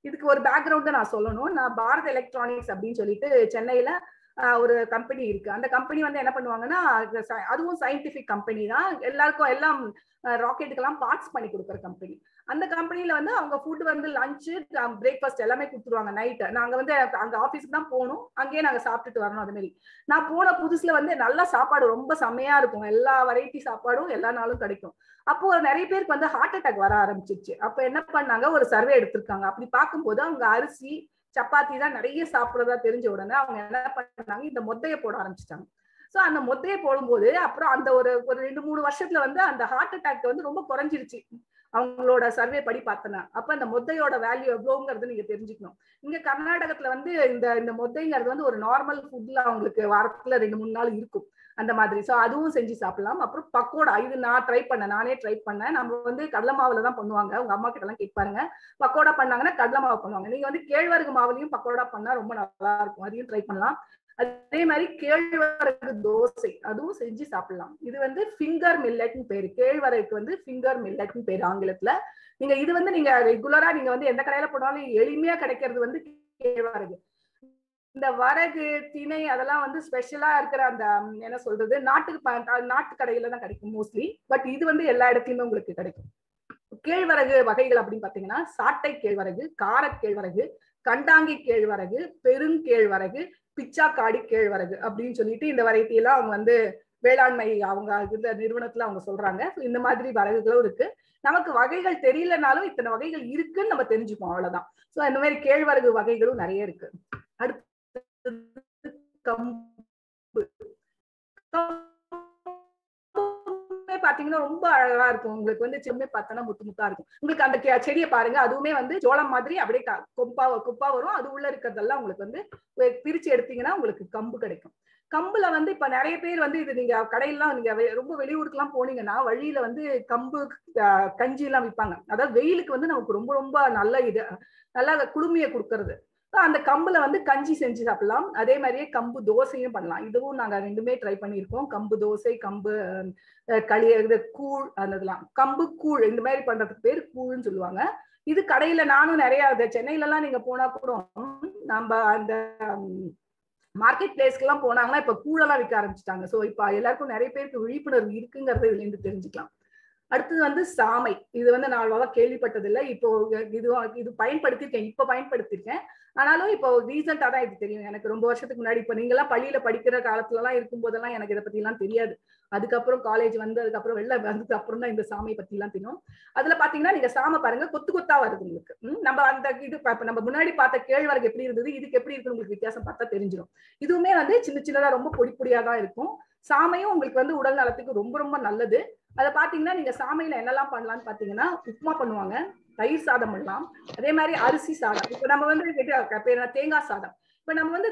இதுக்கு ஒரு பேக்ரவுண்ட் தான் நான் சொல்லணும். நான் பாரத் எலக்ட்ரானிக்ஸ் அப்படின்னு சொல்லிட்டு சென்னையில ஒரு கம்பெனி இருக்கு. அந்த கம்பெனி வந்து என்ன பண்ணுவாங்கன்னா, அதுவும் சயின்டிபிக் கம்பெனி தான். எல்லாருக்கும் எல்லாம் ராக்கெட்டுக்கெல்லாம் பார்ட்ஸ் பண்ணி கொடுக்குற கம்பெனி. அந்த கம்பெனில வந்து அவங்க ஃபுட் வந்து லஞ்ச், பிரேக்ஃபாஸ்ட் எல்லாமே கொடுத்துருவாங்க நைட். நாங்க வந்து அங்க ஆபீஸ்க்கு தான் போகணும், அங்கேயே நாங்க சாப்பிட்டுட்டு வரணும். அது மாதிரி நான் போன புதுசுல வந்து நல்ல சாப்பாடு ரொம்ப செம்மையா இருக்கும். எல்லா வெரைட்டி சாப்பாடும் எல்லா நாளும் கிடைக்கும். அப்போ நிறைய பேருக்கு வந்து ஹார்ட் அட்டாக் வர ஆரம்பிச்சிருச்சு. அப்ப என்ன பண்ணாங்க, ஒரு சர்வே எடுத்திருக்காங்க. அப்படி பார்க்கும்போது அவங்க அரிசி சப்பாத்தி தான் நிறைய சாப்பிடுறதா தெரிஞ்ச உடனே அவங்க என்ன பண்ணாங்க, இந்த மொத்தையை போட ஆரம்பிச்சிட்டாங்க. சோ அந்த மொத்தையை போடும்போது அப்புறம் அந்த ஒரு 2-3 வருஷத்துல வந்து அந்த ஹார்ட் அட்டாக் வந்து ரொம்ப குறைஞ்சிருச்சு அவங்களோட சர்வே படி பார்த்தனா. அப்ப அந்த மொத்தையோட வேல்யூ எவ்வளவுங்கிறது நீங்க தெரிஞ்சுக்கணும். இங்க கர்நாடகத்துல வந்து இந்த மொத்தைங்கிறது வந்து ஒரு நார்மல் ஃபுட்ல அவங்களுக்கு வாரத்துல 2-3 நாள் இருக்கும் அந்த மாதிரி. சோ அதுவும் செஞ்சு சாப்பிடலாம். அப்புறம் பக்கோடா, இது நான் நானே ட்ரை பண்ணேன். நம்ம வந்து கடலை மாவுல தான் பண்ணுவாங்க. உங்க அம்மா கிட்ட எல்லாம் கேட்பாருங்க. பக்கோடா பண்ணாங்கன்னா கடலை மாவு பண்ணுவாங்க. நீங்க வந்து கேழ்வரகு மாவுலையும் பக்கோடா பண்ணா ரொம்ப நல்லா இருக்கும். அதையும் ட்ரை பண்ணலாம். அதே மாதிரி கேழ்வரகு தோசை, அதுவும் செஞ்சு சாப்பிடலாம். இது வந்து ஃபிங்கர் மில்லட்னு பேரு. கேழ்வரகுக்கு வந்து ஃபிங்கர் மில்லட்னு பேரு ஆங்கிலத்துல. இது வந்து நீங்க ரெகுலரா நீங்க வந்து எந்த கடையில போனாலும் எளிமையா கிடைக்கிறது வந்து கேழ்வரகு. இந்த வரகு, திணை அதெல்லாம் வந்து ஸ்பெஷலா இருக்கிற அந்த என்ன சொல்றது, நாட்டு கடையில தான் கிடைக்கும் மோஸ்ட்லி. பட் இது வந்து எல்லா இடத்துலயுமே உங்களுக்கு கிடைக்கும். கேழ்வரகு வகைகள் அப்படின்னு பாத்தீங்கன்னா, சாட்டை கேழ்வரகு, கார கேழ்வரகு, கண்டாங்கி கேழ்வரகு, பெருங்கேழ்வரகு, பிச்சாக்காடி கேழ்வரகு அப்படின்னு சொல்லிட்டு இந்த வெரைட்டி எல்லாம் அவங்க வந்து வேளாண்மை அவங்க இந்த நிறுவனத்துல அவங்க சொல்றாங்க. இந்த மாதிரி வரகுகளும் இருக்கு. நமக்கு வகைகள் தெரியலனாலும் இத்தனை வகைகள் இருக்குன்னு நம்ம தெரிஞ்சுப்போம், அவ்வளவுதான். சோ இந்த மாதிரி கேழ்வரகு வகைகளும் நிறைய இருக்கு. அடுத்து கம்பு. பாத்தீங்கன்னா ரொம்ப அழகா இருக்கும். உங்களுக்கு வந்து செம்மை பார்த்தனா முத்து முத்தா இருக்கும். உங்களுக்கு அந்த செடியை பாருங்க, அதுவுமே வந்து சோளம் மாதிரி அப்படியே கொப்பா வரும். அது உள்ள இருக்கிறதெல்லாம் உங்களுக்கு வந்து பிரிச்சு எடுத்தீங்கன்னா உங்களுக்கு கம்பு கிடைக்கும். கம்புல வந்து இப்ப நிறைய பேர் வந்து இது நீங்க கடையெல்லாம் நீங்க ரொம்ப வெளியூருக்கு எல்லாம் போனீங்கன்னா வழியில வந்து கம்பு கஞ்சி எல்லாம் விற்பாங்க. அதாவது வெயிலுக்கு வந்து நமக்கு ரொம்ப ரொம்ப நல்ல இது, நல்லா குளுமையை கொடுக்கறது. அந்த கம்புல வந்து கஞ்சி செஞ்சு சாப்பிடலாம். அதே மாதிரியே கம்பு தோசையும் பண்ணலாம். இதுவும் நாங்க ரெண்டுமே ட்ரை பண்ணியிருக்கோம். கம்பு தோசை, கம்பு களி, கூழ், அதெல்லாம் கம்பு கூழ் இந்த மாதிரி பண்றதுக்கு பேர் கூழ்ன்னு சொல்லுவாங்க. இது கடையில நானும் நிறைய சென்னையில எல்லாம் நீங்க போனா கூட நம்ம அந்த மார்க்கெட் பிளேஸ்க்கு எல்லாம் போனாங்கன்னா இப்ப கூழெல்லாம் விற்க ஆரம்பிச்சுட்டாங்க. சோ இப்ப எல்லாருக்கும் நிறைய பேருக்கு விழிப்புணர்வு இருக்குங்கிறத இதுல இருந்து தெரிஞ்சுக்கலாம். அடுத்தது வந்து சாமை. இது வந்து நான் அவ்வளவா கேள்விப்பட்டதில்லை. இப்போ இது பயன்படுத்திருக்கேன், இப்ப பயன்படுத்திருக்கேன். ஆனாலும் இப்போ ரீசெண்டா தான் இது தெரியும் எனக்கு. ரொம்ப வருஷத்துக்கு முன்னாடி, இப்ப நீங்க எல்லாம் பள்ளியில படிக்கிற காலத்துல எல்லாம் இருக்கும் போதெல்லாம் எனக்கு இதை பத்தி எல்லாம் தெரியாது. அதுக்கப்புறம் காலேஜ் வந்து அதுக்கப்புறம் வெளில வந்ததுக்கு அப்புறம் தான் இந்த சாமை பத்தி எல்லாம் தெரியும். அதுல பாத்தீங்கன்னா நீங்க சாமை பாருங்க, கொத்து கொத்தா வருது உங்களுக்கு. நம்ம அந்த இது நம்ம முன்னாடி பார்த்த கேழ்வரகு எப்படி இருந்தது, இதுக்கு எப்படி இருக்குன்னு உங்களுக்கு வித்தியாசம் பார்த்தா தெரிஞ்சிடும். இதுவுமே வந்து சின்ன சின்னதா ரொம்ப பொடி பொடியா தான் இருக்கும். சாமையும் உங்களுக்கு வந்து உடல் நலத்துக்கு ரொம்ப ரொம்ப நல்லது. அதை பாத்தீங்கன்னா நீங்க சாமையில என்னெல்லாம் பண்ணலாம்னு பாத்தீங்கன்னா, உப்புமா பண்ணுவாங்க, தயிர் சாதம் பண்ணலாம், அதே மாதிரி அரிசி சாதம். இப்ப நம்ம வந்து தேங்காய் சாதம், இப்ப நம்ம வந்து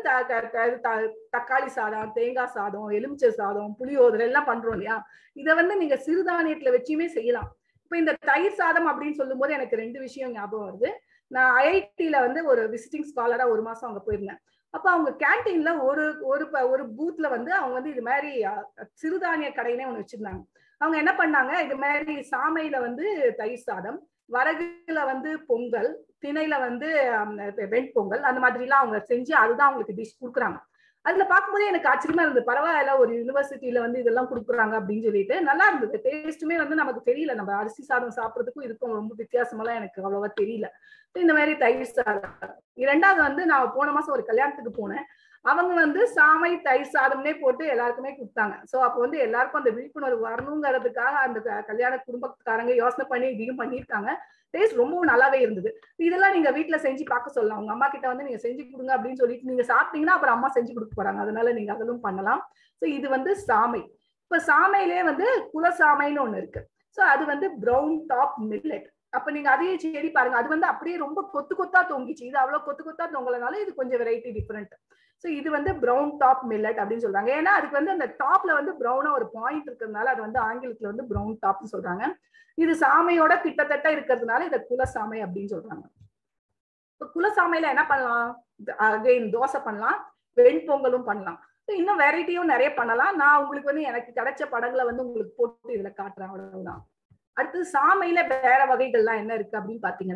தக்காளி சாதம், தேங்காய் சாதம், எலுமிச்சை சாதம், புளியோதரை எல்லாம் பண்றோம் இல்லையா, இதை வந்து நீங்க சிறுதானியத்துல வச்சுமே செய்யலாம். இப்ப இந்த தயிர் சாதம் அப்படின்னு சொல்லும் போது எனக்கு 2 விஷயம் ஞாபகம் வருது. நான் ஐஐடியில வந்து ஒரு விசிட்டிங் ஸ்காலரா 1 மாசம் அங்க போயிருந்தேன். அப்ப அவங்க கேன்டீன்ல ஒரு பூத்ல வந்து அவங்க வந்து இது மாதிரி சிறுதானிய கடைனே ஒண்ணு வச்சிருந்தாங்க. அவங்க என்ன பண்ணாங்க, இது மாதிரி சாமையில வந்து தயிர் சாதம், வரகுல வந்து பொங்கல், திணையில வந்து வெண்பொங்கல், அந்த மாதிரி எல்லாம் அவங்க செஞ்சு அதுதான் அவங்களுக்கு டிஷ் கொடுக்குறாங்க. அதுல பார்க்கும்போதே எனக்கு ஆச்சரியமா இருந்தது. பரவாயில்ல, ஒரு யூனிவர்சிட்டியில வந்து இதெல்லாம் கொடுக்குறாங்க அப்படின்னு சொல்லிட்டு நல்லா இருந்தது. டேஸ்ட்டுமே வந்து நமக்கு தெரியல, நம்ம அரிசி சாதம் சாப்பிட்றதுக்கும் இதுக்கும் ரொம்ப வித்தியாசமெல்லாம் எனக்கு அவ்வளவா தெரியல. இந்த மாதிரி தயிர் சாதம். 2வது வந்து நான் போன மாசம் ஒரு கல்யாணத்துக்கு போனேன். அவங்க வந்து சாமை தயிர் சாதம்னே போட்டு எல்லாருக்குமே கொடுத்தாங்க. சோ அப்போ வந்து எல்லாருக்கும் அந்த விழிப்புணர்வு வரணுங்கிறதுக்காக அந்த கல்யாண குடும்பக்காரங்க யோசனை பண்ணி இதையும் பண்ணியிருக்காங்க. டேஸ்ட் ரொம்பவும் நல்லாவே இருந்தது. இதெல்லாம் நீங்க வீட்டுல செஞ்சு பார்க்க சொல்லலாம். உங்க அம்மா கிட்ட வந்து நீங்க செஞ்சு கொடுங்க அப்படின்னு சொல்லிட்டு நீங்க சாப்பிட்டீங்கன்னா அப்புறம் அம்மா செஞ்சு கொடுக்க போறாங்க. அதனால நீங்க அதெல்லாம் பண்ணலாம். சோ இது வந்து சாமை. இப்ப சாமையிலேயே வந்து குலசாமைன்னு ஒண்ணு இருக்கு. சோ அது வந்து பிரவுன் டாப் மில்லட். அப்ப நீங்க அதையே செடி பாருங்க, அது வந்து அப்படியே ரொம்ப கொத்து கொத்தா தொங்கிச்சு. இது அவ்வளவு கொத்து கொத்தா தொங்கலனால இது கொஞ்சம் வெரைட்டி டிஃபரெண்ட். சோ இது வந்து பிரவுன் டாப் மில்லட் அப்படின்னு சொல்றாங்க. ஏன்னா அதுக்கு வந்து அந்த டாப்ல வந்து பிரவுனா ஒரு பாயிண்ட் இருக்கிறதுனால அது வந்து ஆங்கிலத்துல வந்து பிரவுன் டாப்னு சொல்றாங்க. இது சாமையோட கிட்டத்தட்ட இருக்கிறதுனால இதை குலசாமை அப்படின்னு சொல்றாங்க. இப்ப குலசாமையில என்ன பண்ணலாம், அகைன் தோசை பண்ணலாம், வெண்பொங்கலும் பண்ணலாம். இன்னும் வெரைட்டியும் நிறைய பண்ணலாம். நான் உங்களுக்கு வந்து எனக்கு கிடைச்ச படங்களை வந்து உங்களுக்கு போட்டு இதுல காட்டுறேன், அவ்வளவுதான். அடுத்து சாமையில வேற வகைகள்லாம் என்ன இருக்கு அப்படின்னு பாத்தீங்கன்னா,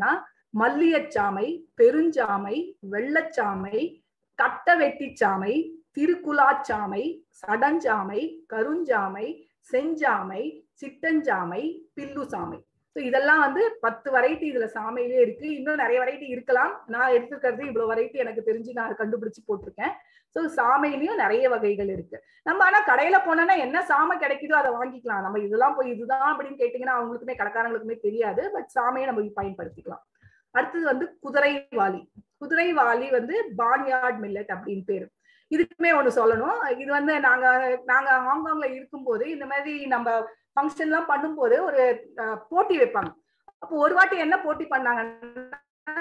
மல்லியச்சாமை, பெருஞ்சாமை, வெள்ளச்சாமை, கட்ட வெட்டிச்சாமை, திருக்குலாச்சாமை, சடஞ்சாமை, கருஞ்சாமை, செஞ்சாமை, சிட்டஞ்சாமை, பில்லு சாமை. இதெல்லாம் வந்து 10 வெரைட்டி இதுல சாமையிலே இருக்கு. இன்னும் நிறைய வெரைட்டி இருக்கலாம். நான் எடுத்துக்கிறது இவ்வளவு வெரைட்டி எனக்கு தெரிஞ்சு நான் கண்டுபிடிச்சு போட்டிருக்கேன். சோ சாமையிலயும் நிறைய வகைகள் இருக்கு. நம்ம ஆனா கடையில போனோம்னா என்ன சாமை கிடைக்குதோ அதை வாங்கிக்கலாம். நம்ம இதெல்லாம் போய் இதுதான் அப்படின்னு கேட்டீங்கன்னா அவங்களுக்குமே கடைக்காரங்களுக்குமே தெரியாது. பட் சாமையை நம்ம பயன்படுத்திக்கலாம். அடுத்தது வந்து குதிரைவாலி. குதிரைவாலி வந்து பார்ன்யார்ட் மில்லட் அப்படின்னு பேரு. இதுக்குமே ஒண்ணு சொல்லணும். இது வந்து நாங்க ஹாங்காங்ல இருக்கும்போது இந்த மாதிரி நம்ம ஃபங்க்ஷன் எல்லாம் பண்ணும்போது ஒரு போட்டி வைப்பாங்க. அப்போ ஒரு வாட்டி என்ன போட்டி பண்ணாங்கன்னா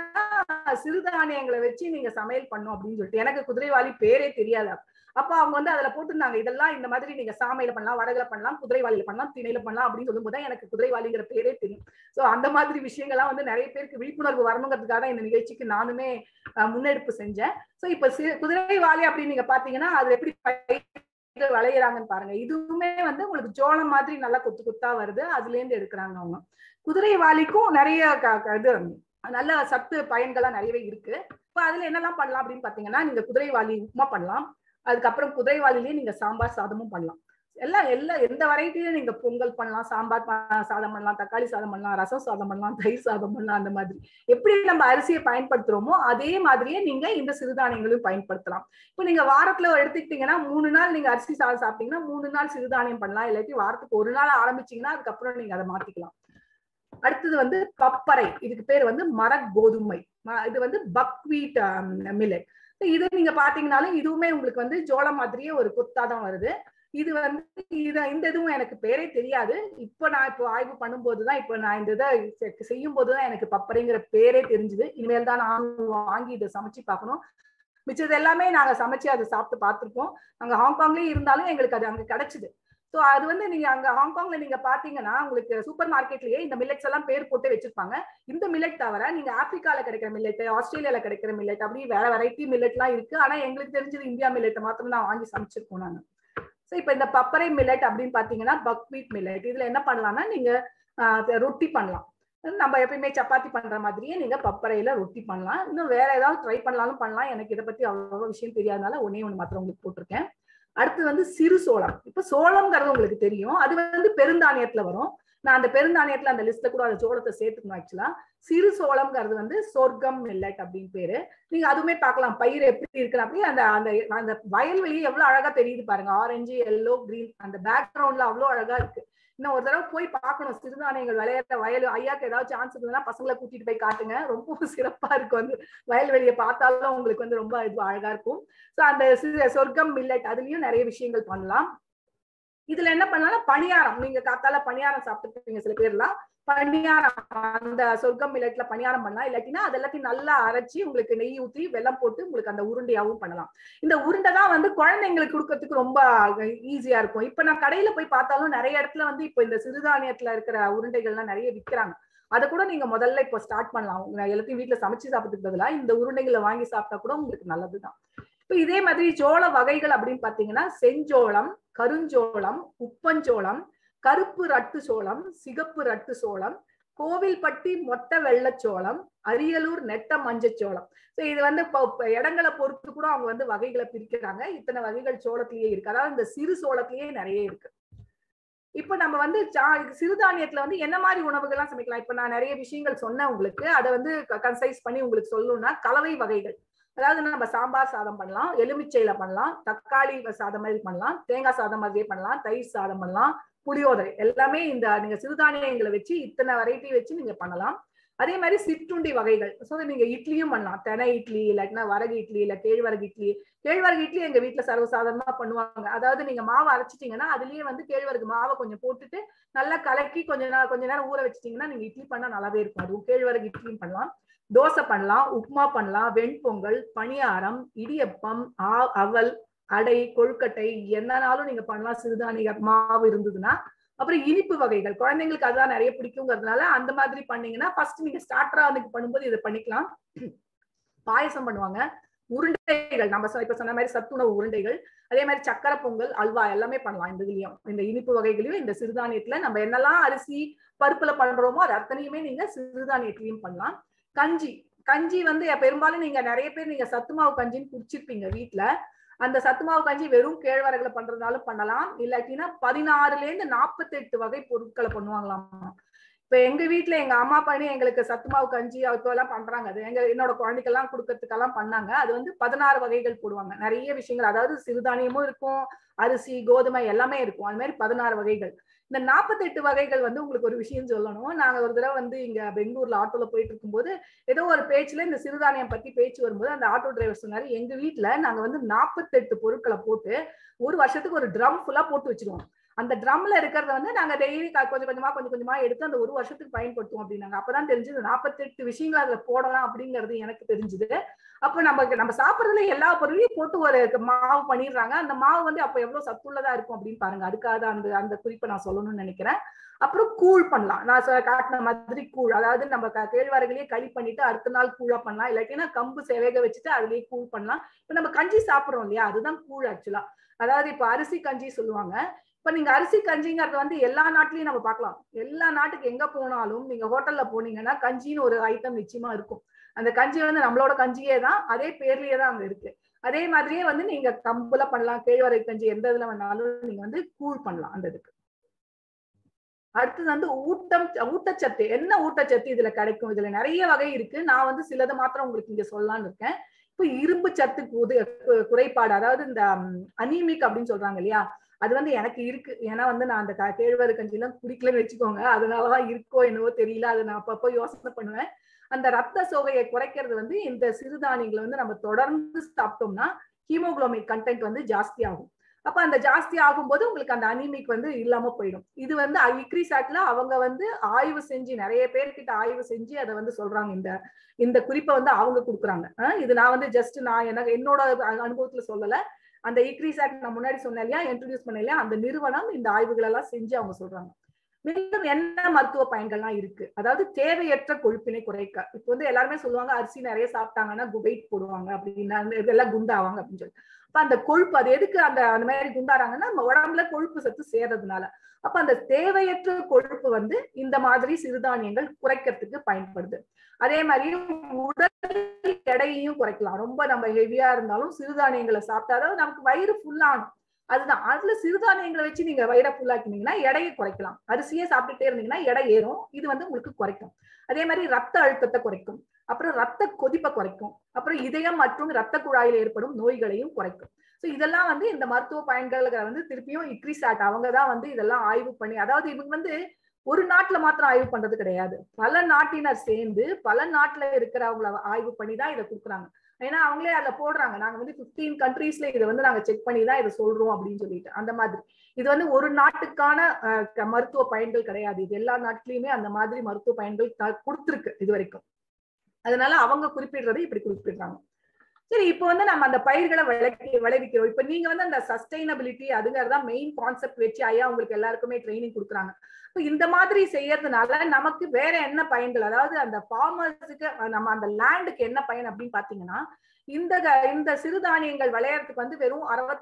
சிறுதானியங்களை வச்சு நீங்க சமையல் பண்ணும் அப்படின்னு சொல்லிட்டு. எனக்கு குதிரைவாலி பேரே தெரியாது. அப்ப அவங்க வந்து அதுல போட்டுருந்தாங்க இதெல்லாம் இந்த மாதிரி நீங்க சாமையில பண்ணலாம், வரகுல பண்ணலாம், குதிரைவாலியில பண்ணலாம், திணையில பண்ணலாம் அப்படின்னு சொல்லும் போது எனக்கு குதிரைவாலிங்கிற பேரே தெரியும். சோ அந்த மாதிரி விஷயங்கள்லாம் வந்து நிறைய பேருக்கு விழிப்புணர்வு வரணுங்கிறதுக்காக இந்த நிகழ்ச்சிக்கு நானுமே முன்னெடுப்பு செஞ்சேன். சோ இப்ப குதிரைவாலி அப்படின்னு நீங்க பாத்தீங்கன்னா அது எப்படி விளையிறாங்கன்னு பாருங்க. இதுவுமே வந்து உங்களுக்கு ஜோளம் மாதிரி நல்லா கொத்து கொத்தா வருது. அதுல இருந்து எடுக்கிறாங்க அவங்க. குதிரைவாலிக்கும் நிறைய இது நல்ல சத்து பயன்கள்லாம் நிறையவே இருக்கு. இப்ப அதுல என்னெல்லாம் பண்ணலாம் அப்படின்னு பாத்தீங்கன்னா நீங்க குதிரைவாலி உப்புமா பண்ணலாம். அதுக்கப்புறம் குதிரைவாலிலேயே நீங்க சாம்பார் சாதமும் பண்ணலாம். எந்த வெரைட்டியும் நீங்க பொங்கல் பண்ணலாம், சாம்பார் சாதம் பண்ணலாம், தக்காளி சாதம் பண்ணலாம், ரசம் சாதம் பண்ணலாம், தயிர் சாதம் பண்ணலாம். அந்த மாதிரி எப்படி நம்ம அரிசியை பயன்படுத்துறோமோ அதே மாதிரியே நீங்க இந்த சிறுதானியங்களையும் பயன்படுத்தலாம். இப்ப நீங்க வாரத்துல எடுத்துக்கிட்டீங்கன்னா 3 நாள் நீங்க அரிசி சாதம் சாப்பிட்டீங்கன்னா 3 நாள் சிறுதானியம் பண்ணலாம். இல்லாட்டி வாரத்துக்கு 1 நாள் ஆரம்பிச்சீங்கன்னா அதுக்கப்புறம் நீங்க அதை மாத்திக்கலாம். அடுத்தது வந்து பப்பரை. இதுக்கு பேர் வந்து மரக்கோதுமை. இது வந்து பக்வீட் மில்லட். இது நீங்க பாத்தீங்கன்னாலும் இதுவுமே உங்களுக்கு வந்து ஜோளம் மாதிரியே ஒரு கொத்தாதான் வருது. இது வந்து இந்த இதுவும் எனக்கு பேரே தெரியாது. நான் இப்போ ஆய்வு பண்ணும்போதுதான் இப்ப நான் இந்த இதை செய்யும் போதுதான் எனக்கு பப்பரைங்கிற பேரே தெரிஞ்சுது. இனிமேல் தான் நான் வாங்கி இதை சமைச்சு பார்க்கணும். மிச்சது எல்லாமே நாங்க சமைச்சு அதை சாப்பிட்டு பார்த்திருக்கோம். அங்க ஹாங்காங்லயே இருந்தாலும் எங்களுக்கு அது அங்க கிடைச்சுது. சோ அது வந்து நீங்க அங்க ஹாங்காங்ல நீங்க பாத்தீங்கன்னா உங்களுக்கு சூப்பர் மார்க்கெட்லயே இந்த மில்லட்ஸ் எல்லாம் பேர் போட்டு வச்சிருப்பாங்க. இந்த மில்லட் தவிர நீங்க ஆப்பிரிக்கால கிடைக்கிற மில்லட், ஆஸ்திரேலியால கிடைக்கிற மில்லட், அப்படி வேற வெரைட்டி மில்லட் எல்லாம் இருக்கு. ஆனா எங்களுக்கு தெரிஞ்சது இந்தியா மில்லட் மாத்திரம் தான் வாங்கி சமைச்சிருக்கோம் நாங்க. சோ இப்ப இந்த பப்பரை மில்லட் அப்படின்னு பாத்தீங்கன்னா பக்வீட் மில்லட். இதுல என்ன பண்ணலாம்னா நீங்க ரொட்டி பண்ணலாம். நம்ம எப்பயுமே சப்பாத்தி பண்ற மாதிரியே நீங்க பப்பரையில ரொட்டி பண்ணலாம். இன்னும் வேற ஏதாவது ட்ரை பண்ணலாலும் பண்ணலாம். எனக்கு இதை பத்தி அவ்வளவு விஷயம் தெரியாதனால ஒன்னே ஒண்ணு மாத்திரம் உங்களுக்கு போட்டிருக்கேன். அடுத்து வந்து சிறு சோளம். இப்ப சோளம்ங்கிறது உங்களுக்கு தெரியும். அது வந்து பெருந்தானியத்துல வரும். நான் அந்த பெருந்தானியத்துல அந்த லிஸ்ட்ல கூட அந்த சோளத்தை சேர்த்துக்கணும். ஆக்சுவலா சிறு சோளம்ங்கிறது வந்து சொர்க்கம் மில்லட் அப்படின்னு பேரு. நீங்க அதுவுமே பார்க்கலாம் பயிர் எப்படி இருக்கு. அப்படி அந்த அந்த வயல்வெளி எவ்வளவு அழகா தெரியுது பாருங்க. ஆரஞ்சு, எல்லோ, கிரீன் அந்த பேக்ரவுண்ட்ல அவ்வளவு அழகா இருக்கு. இன்னும் ஒரு தடவை போய் பார்க்கணும் சிறுதானியங்கள் விளையாடுற வயல். ஐயாக்கு ஏதாவது சான்ஸ் இருந்ததுன்னா பசங்களை கூட்டிட்டு போய் காட்டுங்க. ரொம்ப சிறப்பா இருக்கும். வந்து வயல்வெளியை பார்த்தாலும் உங்களுக்கு வந்து ரொம்ப இது அழகா இருக்கும். சோ அந்த சொர்க்கம் மில்லட் அதுலயும் நிறைய விஷயங்கள் பண்ணலாம். இதுல என்ன பண்ணலாம், பணியாரம். நீங்க காத்தால பணியாரம் சாப்பிட்டுருப்பீங்க சில பேர்லாம். பணியாரம் அந்த சொர்க்கம் மில்லட்ல பணியாரம் பண்ணலாம். இல்லாட்டினா அது எல்லாத்தையும் நல்லா அரைச்சி உங்களுக்கு நெய் ஊற்றி வெல்லம் போட்டு உங்களுக்கு அந்த உருண்டையாவும் பண்ணலாம். இந்த உருண்டை தான் வந்து குழந்தைங்களுக்கு கொடுக்கறதுக்கு ரொம்ப ஈஸியா இருக்கும். இப்ப நான் கடையில போய் பார்த்தாலும் நிறைய இடத்துல வந்து இப்ப இந்த சிறுதானியத்துல இருக்கிற உருண்டைகள்லாம் நிறைய விற்கிறாங்க. அதை கூட நீங்க முதல்ல இப்போ ஸ்டார்ட் பண்ணலாம். எல்லாத்தையும் வீட்டுல சமைச்சு சாப்பிட்றதுக்கு பதிலா இந்த உருண்டைகளை வாங்கி சாப்பிட்டா கூட உங்களுக்கு நல்லதுதான். இப்ப இதே மாதிரி சோள வகைகள் அப்படின்னு பாத்தீங்கன்னா செஞ்சோளம், கருஞ்சோளம், உப்பஞ்சோளம், கருப்பு ரட்டு சோளம், சிகப்பு ரட்டு சோளம், கோவில்பட்டி மொட்டை வெள்ளச்சோளம், அரியலூர் நெட்ட மஞ்சச்சோளம். இது வந்து இடங்களை பொறுத்து கூட அவங்க வந்து வகைகளை பிரிக்கிறாங்க. இத்தனை வகைகள் சோளத்திலேயே இருக்கு. அதாவது இந்த சிறு சோளத்திலேயே நிறைய இருக்கு. இப்ப நம்ம வந்து சிறுதானியத்துல வந்து என்ன மாதிரி உணவுகள்லாம் சமைக்கலாம். இப்ப நான் நிறைய விஷயங்கள் சொன்னேன் உங்களுக்கு. அதை வந்து கன்சைஸ் பண்ணி உங்களுக்கு சொல்லணும்னா கலவை வகைகள். அதாவது நம்ம சாம்பார் சாதம் பண்ணலாம், எலுமிச்சையில பண்ணலாம், தக்காளி சாதம் மாதிரி பண்ணலாம், தேங்காய் சாதம் மாதிரியே பண்ணலாம், தயிர் சாதம் பண்ணலாம், புளியோதரை எல்லாமே இந்த நீங்க சிறுதானியங்களை வச்சு இத்தனை வெரைட்டி வச்சு நீங்க பண்ணலாம். அதே மாதிரி சிற்றுண்டி வகைகள். நீங்க இட்லியும் பண்ணலாம். தெனை இட்லி, இல்லாட்டினா வரகு இட்லி, இல்ல கேழ்வரகு இட்லி. கேழ்வரகு இட்லி எங்க வீட்டுல சர்வசாதாரணமா பண்ணுவாங்க. அதாவது நீங்க மாவு அரைச்சிட்டீங்கன்னா அதுலயே வந்து கேழ்வரகு மாவை கொஞ்சம் போட்டுட்டு நல்லா கலக்கி கொஞ்ச நேரம் ஊற வச்சிட்டீங்கன்னா நீங்க இட்லி பண்ணா நல்லாவே இருக்கும். அதுவும் கேழ்வரகு இட்லியும் பண்ணலாம். தோசை பண்ணலாம், உப்புமா பண்ணலாம், வெண்பொங்கல், பணியாரம், இடியப்பம், அவல், அடை, கொழுக்கட்டை என்னன்னாலும் நீங்க பண்ணலாம் சிறுதானிய மாவு இருந்ததுன்னா. அப்புறம் இனிப்பு வகைகள் குழந்தைங்களுக்கு அதுதான் நிறைய பிடிக்குங்கிறதுனால அந்த மாதிரி பண்ணீங்கன்னா ஃபர்ஸ்ட் நீங்க ஸ்டார்டரா பண்ணும்போது இதை பண்ணிக்கலாம். பாயசம் பண்ணுவாங்க, உருண்டைகள் நம்ம இப்ப சொன்ன மாதிரி சத்துணவு உருண்டைகள், அதே மாதிரி சக்கரை பொங்கல், அல்வா எல்லாமே பண்ணலாம். இந்த இதுலயும் இந்த இனிப்பு வகைகளையும் இந்த சிறுதானியத்துல நம்ம என்னெல்லாம் அரிசி பருப்புல பண்றோமோ அது அத்தனையுமே நீங்க சிறுதானியத்திலையும் பண்ணலாம். கஞ்சி கஞ்சி வந்து பெரும்பாலும் நீங்க நிறைய பேர் நீங்க சத்துமாவு கஞ்சின்னு குடிச்சிருப்பீங்க வீட்டுல. அந்த சத்துமாவு கஞ்சி வெறும் கேழ்வரகுல பண்றதுனாலும் பண்ணலாம், இல்லாட்டினா 16ல இருந்து 48 வகை பொருட்களை பண்ணுவாங்களாம். இப்ப எங்க வீட்டுல எங்க அம்மா பண்ணி எங்களுக்கு சத்துமாவு கஞ்சி எல்லாம் பண்றாங்க. அது என்னோட குழந்தைக்கெல்லாம் கொடுக்கறதுக்கெல்லாம் பண்ணாங்க. அது வந்து 16 வகைகள் போடுவாங்க, நிறைய விஷயங்கள். அதாவது சிறுதானியமும் இருக்கும், அரிசி கோதுமை எல்லாமே இருக்கும். அது மாதிரி 16 வகைகள். இந்த 48 வகைகள் வந்து உங்களுக்கு ஒரு விஷயம் சொல்லணும். நாங்க ஒரு தடவை வந்து இங்க பெங்களூர்ல ஆட்டோல போயிட்டு இருக்கும்போது ஏதோ ஒரு பேச்சுல இந்த சிறுதானியம் பத்தி பேச்சு வரும்போது அந்த ஆட்டோ டிரைவர் சொன்னாரு, எங்க வீட்டுல நாங்க வந்து 48 பொருட்களை போட்டு ஒரு வருஷத்துக்கு ஒரு ட்ரம் ஃபுல்லா போட்டு வச்சிருவோம். அந்த ட்ரம்ல இருக்கிறத வந்து நாங்க டெய்லி கொஞ்சம் கொஞ்சமா எடுத்து அந்த ஒரு வருஷத்துக்கு பயன்படுத்துவோம் அப்படின்னாங்க. அப்பதான் தெரிஞ்சது 48 விஷயங்கள் அதுல போடலாம் அப்படிங்கிறது எனக்கு தெரிஞ்சது. அப்ப நம்ம சாப்பிடறதுல எல்லா பொருளையும் போட்டு ஒரு மாவு பண்ணிடுறாங்க. அந்த மாவு வந்து அப்ப எவ்வளவு சத்துள்ளதா இருக்கும் அப்படின்னு பாருங்க. அதுக்காக அந்த அந்த குறிப்பை நான் சொல்லணும்னு நினைக்கிறேன். அப்புறம் கூழ் பண்ணலாம். நான் காட்டின மாதிரி கூழ், அதாவது நம்ம கேழ்வரகுலயே களி பண்ணிட்டு அடுத்த நாள் கூழா பண்ணலாம், இல்லாட்டினா கம்பு வேக வச்சுட்டு அதுலயே கூழ் பண்ணலாம். இப்ப நம்ம கஞ்சி சாப்பிடுறோம் இல்லையா, அதுதான் கூழ் ஆக்சுவலா. அதாவது இப்ப அரிசி கஞ்சி சொல்லுவாங்க. இப்ப நீங்க அரிசி கஞ்சிங்கிறது வந்து எல்லா நாட்டிலயும் நம்ம பார்க்கலாம். எல்லா நாட்டுக்கு எங்க போனாலும் நீங்க ஹோட்டல்ல போனீங்கன்னா கஞ்சின்னு ஒரு ஐட்டம் நிச்சயமா இருக்கும். அந்த கஞ்சி வந்து நம்மளோட கஞ்சியே தான், அதே பேர்லயே தான் அங்க இருக்கு. அதே மாதிரியே வந்து நீங்க கம்புல பண்ணலாம், கேழ்வரகு கஞ்சி எந்த இதுல வேணாலும் நீங்க வந்து கூழ் பண்ணலாம் அந்த இதுக்கு. அடுத்தது வந்து ஊட்டச்சத்து. என்ன ஊட்டச்சத்து இதுல கிடைக்கும்? இதுல நிறைய வகை இருக்கு. நான் வந்து சிலது மாத்திரம் உங்களுக்கு இங்க சொல்லலாம்னு இருக்கேன். இப்ப இரும்பு சத்து குறைபாடு, அதாவது இந்த அனீமிக் அப்படின்னு சொல்றாங்க இல்லையா, அது வந்து எனக்கு இருக்கு. ஏன்னா வந்து நான் அந்த கேழ்வரகு கஞ்சி எல்லாம் குடிக்கலன்னு வச்சுக்கோங்க. அதனாலதான் இருக்கோ என்னவோ தெரியல. அதை நான் அப்பப்போ யோசனை பண்ணுவேன். அந்த ரத்த சோகையை குறைக்கிறது வந்து இந்த சிறுதானியங்களை வந்து நம்ம தொடர்ந்து சாப்பிட்டோம்னா ஹீமோகுளோபின் கண்டென்ட் வந்து ஜாஸ்தி ஆகும். அப்ப அந்த ஜாஸ்தி ஆகும்போது உங்களுக்கு அந்த அனிமிக் வந்து இல்லாம போயிடும். இது வந்து இக்ரிசாட்ல அவங்க வந்து ஆய்வு செஞ்சு நிறைய பேர்கிட்ட ஆய்வு செஞ்சு அதை வந்து சொல்றாங்க. இந்த இந்த குறிப்பை வந்து அவங்க கொடுக்குறாங்க. இது நான் வந்து ஜஸ்ட் நான் என்னோட அனுபவத்துல சொல்லல. அந்த இக்ரிசாட் நான் முன்னாடி சொன்னேன் இல்லையா, இன்ட்ரோடியூஸ் பண்ண இல்லையா, அந்த நிறுவனம் இந்த ஆய்வுகள் எல்லாம் செஞ்சு அவங்க சொல்றாங்க. மேலும் என்ன மருத்துவ பயன்கள்லாம் இருக்கு, அதாவது தேவையற்ற கொழுப்பினை குறைக்க. இப்போ வந்து எல்லாருமே சொல்லுவாங்க அரிசி நிறைய சாப்பிட்டாங்கன்னா வெயிட் போடுவாங்க அப்படின்னா, இதெல்லாம் குண்டாவாங்க அப்படின்னு சொல்லி. அப்ப அந்த கொழுப்பு அது எதுக்கு அந்த அந்த மாதிரி குண்டாறாங்கன்னா நம்ம உடம்புல கொழுப்பு சத்து சேர்றதுனால. அப்ப அந்த தேவையற்ற கொழுப்பு வந்து இந்த மாதிரி சிறுதானியங்கள் குறைக்கிறதுக்கு பயன்படுது. அதே மாதிரி உடல் எடையையும் குறைக்கலாம். ரொம்ப நம்ம ஹெவியா இருந்தாலும் சிறுதானியங்களை சாப்பிட்டா, அதாவது நமக்கு வயிறு ஃபுல்லானும். அதுதான், அதுல சிறுதானியங்களை வச்சு நீங்க வயிறை ஃபுல்லாக்கினீங்கன்னா எடையை குறைக்கலாம். அரிசியே சாப்பிட்டுட்டே இருந்தீங்கன்னா எடை ஏறும், இது வந்து உங்களுக்கு குறைக்கும். அதே மாதிரி ரத்த அழுத்தத்தை குறைக்கும், அப்புறம் ரத்த கொதிப்பை குறைக்கும், அப்புறம் இதயம் மற்றும் ரத்த குழாயில் ஏற்படும் நோய்களையும் குறைக்கும். சோ இதெல்லாம் வந்து இந்த மருத்துவ பயன்களை வந்து திருப்பியும் இக்ரிசாட் அவங்கதான் வந்து இதெல்லாம் ஆய்வு பண்ணி, அதாவது இவங்க வந்து ஒரு நாட்டுல மாத்திரம் ஆய்வு பண்றது கிடையாது, பல நாட்டினர் சேர்ந்து பல நாட்டுல இருக்கிறவங்கள ஆய்வு பண்ணி தான் இதை கொடுக்குறாங்க. ஏன்னா அவங்களே அதுல போடுறாங்க, நாங்க வந்து 15 கண்ட்ரீஸ்ல இதை வந்து நாங்க செக் பண்ணி தான் இதை சொல்றோம் அப்படின்னு சொல்லிட்டு. அந்த மாதிரி இது வந்து ஒரு நாட்டுக்கான மருத்துவ பயன்கள் கிடையாது, இது எல்லா நாட்டிலயுமே அந்த மாதிரி மருத்துவ பயன்கள் கொடுத்துருக்கு இது வரைக்கும். அதனால அவங்க குறிப்பிடுறதை இப்படி குறிப்பிடுறாங்க. சரி, இப்போ வந்து நம்ம அந்த பயிர்களை விளைவிக்கிறோம். இப்ப நீங்க வந்து அந்த சஸ்டைனபிலிட்டி அதுங்கிறதா மெயின் கான்செப்ட் வச்சு ஐயா உங்களுக்கு எல்லாருக்குமே ட்ரைனிங் கொடுக்குறாங்க. இந்த மாதிரி செய்யறதுனால நமக்கு வேற என்ன பயன்கள், அதாவது அந்த ஃபார்மர்ஸுக்கு நம்ம அந்த லேண்டுக்கு என்ன பயன் அப்படின்னு பாத்தீங்கன்னா, இந்த சிறுதானியங்கள் விளையறதுக்கு வந்து வெறும்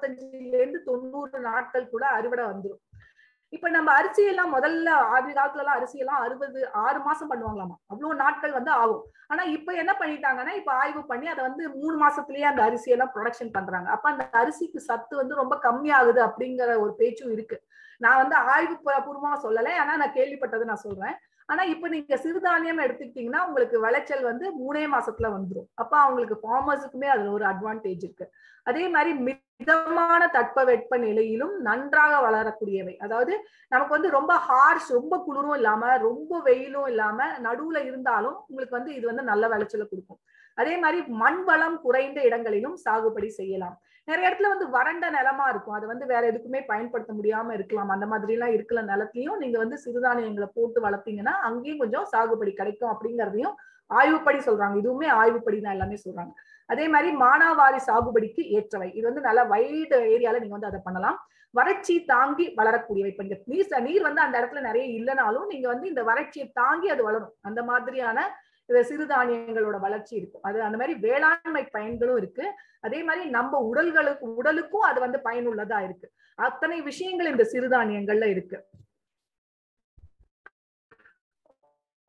65 இருந்து 90 நாட்கள் கூட அறுவடை வந்துடும். இப்ப நம்ம அரிசி எல்லாம் முதல்ல ஆதி காலத்துல எல்லாம் அரிசி எல்லாம் 6 மாசம் பண்ணுவாங்களாமா, அவ்வளவு நாட்கள் வந்து ஆகும். ஆனா இப்ப என்ன பண்ணிட்டாங்கன்னா, இப்ப ஆய்வு பண்ணி அதை வந்து 3 மாசத்துலயே அந்த அரிசி எல்லாம் ப்ரொடக்ஷன் பண்றாங்க. அப்ப அந்த அரிசிக்கு சத்து வந்து ரொம்ப கம்மியாகுது அப்படிங்கிற ஒரு பேச்சும் இருக்கு. நான் வந்து ஆய்வு பூர்வமா சொல்லலை, ஆனா நான் கேள்விப்பட்டதை நான் சொல்றேன். ஆனா இப்ப நீங்க சிறுதானியம் எடுத்துக்கிட்டீங்கன்னா உங்களுக்கு விளைச்சல் வந்து 3 மாசத்துல வந்துடும். அப்ப அவங்களுக்கு ஃபார்மர்ஸுக்குமே அதுல ஒரு அட்வான்டேஜ் இருக்கு. அதே மாதிரி மிதமான தட்பவெட்ப நிலையிலும் நன்றாக வளரக்கூடியவை, அதாவது நமக்கு வந்து ரொம்ப ஹார்ஷ், ரொம்ப குளிரும் இல்லாம ரொம்ப வெயிலும் இல்லாம நடுவுல இருந்தாலும் உங்களுக்கு வந்து இது வந்து நல்ல விளைச்சலை கொடுக்கும். அதே மாதிரி மண் வளம் குறைந்த இடங்களிலும் சாகுபடி செய்யலாம். நிறைய இடத்துல வந்து வறண்ட நிலமா இருக்கும், அது வந்து வேற எதுக்குமே பயன்படுத்த முடியாம இருக்கலாம். அந்த மாதிரி எல்லாம் இருக்கிற நிலத்தையும் நீங்க வந்து சிறுதானியங்களை போட்டு வளர்த்தீங்கன்னா அங்கேயும் கொஞ்சம் சாகுபடி கிடைக்கும் அப்படிங்கறதையும் ஆய்வுப்படி சொல்றாங்க. இதுவுமே ஆய்வுப்படி தான் எல்லாமே சொல்றாங்க. அதே மாதிரி மானாவாரி சாகுபடிக்கு ஏற்றவை, இது வந்து நல்ல வைடு ஏரியால நீங்க வந்து அதை பண்ணலாம். வறட்சி தாங்கி வளரக்கூடியவை. இப்ப நீர் வந்து அந்த இடத்துல நிறைய இல்லைனாலும் நீங்க வந்து இந்த வறட்சியை தாங்கி அது வளரும், அந்த மாதிரியான சிறுதானியங்களோட வளர்ச்சி இருக்கும். அது அந்த மாதிரி வேளாண்மை பயன்களும் இருக்கு. அதே மாதிரி நம்ம உடலுக்கும் அது வந்து பயனுள்ளதா இருக்கு. அத்தனை விஷயங்கள் இந்த சிறுதானியங்கள்ல இருக்கு.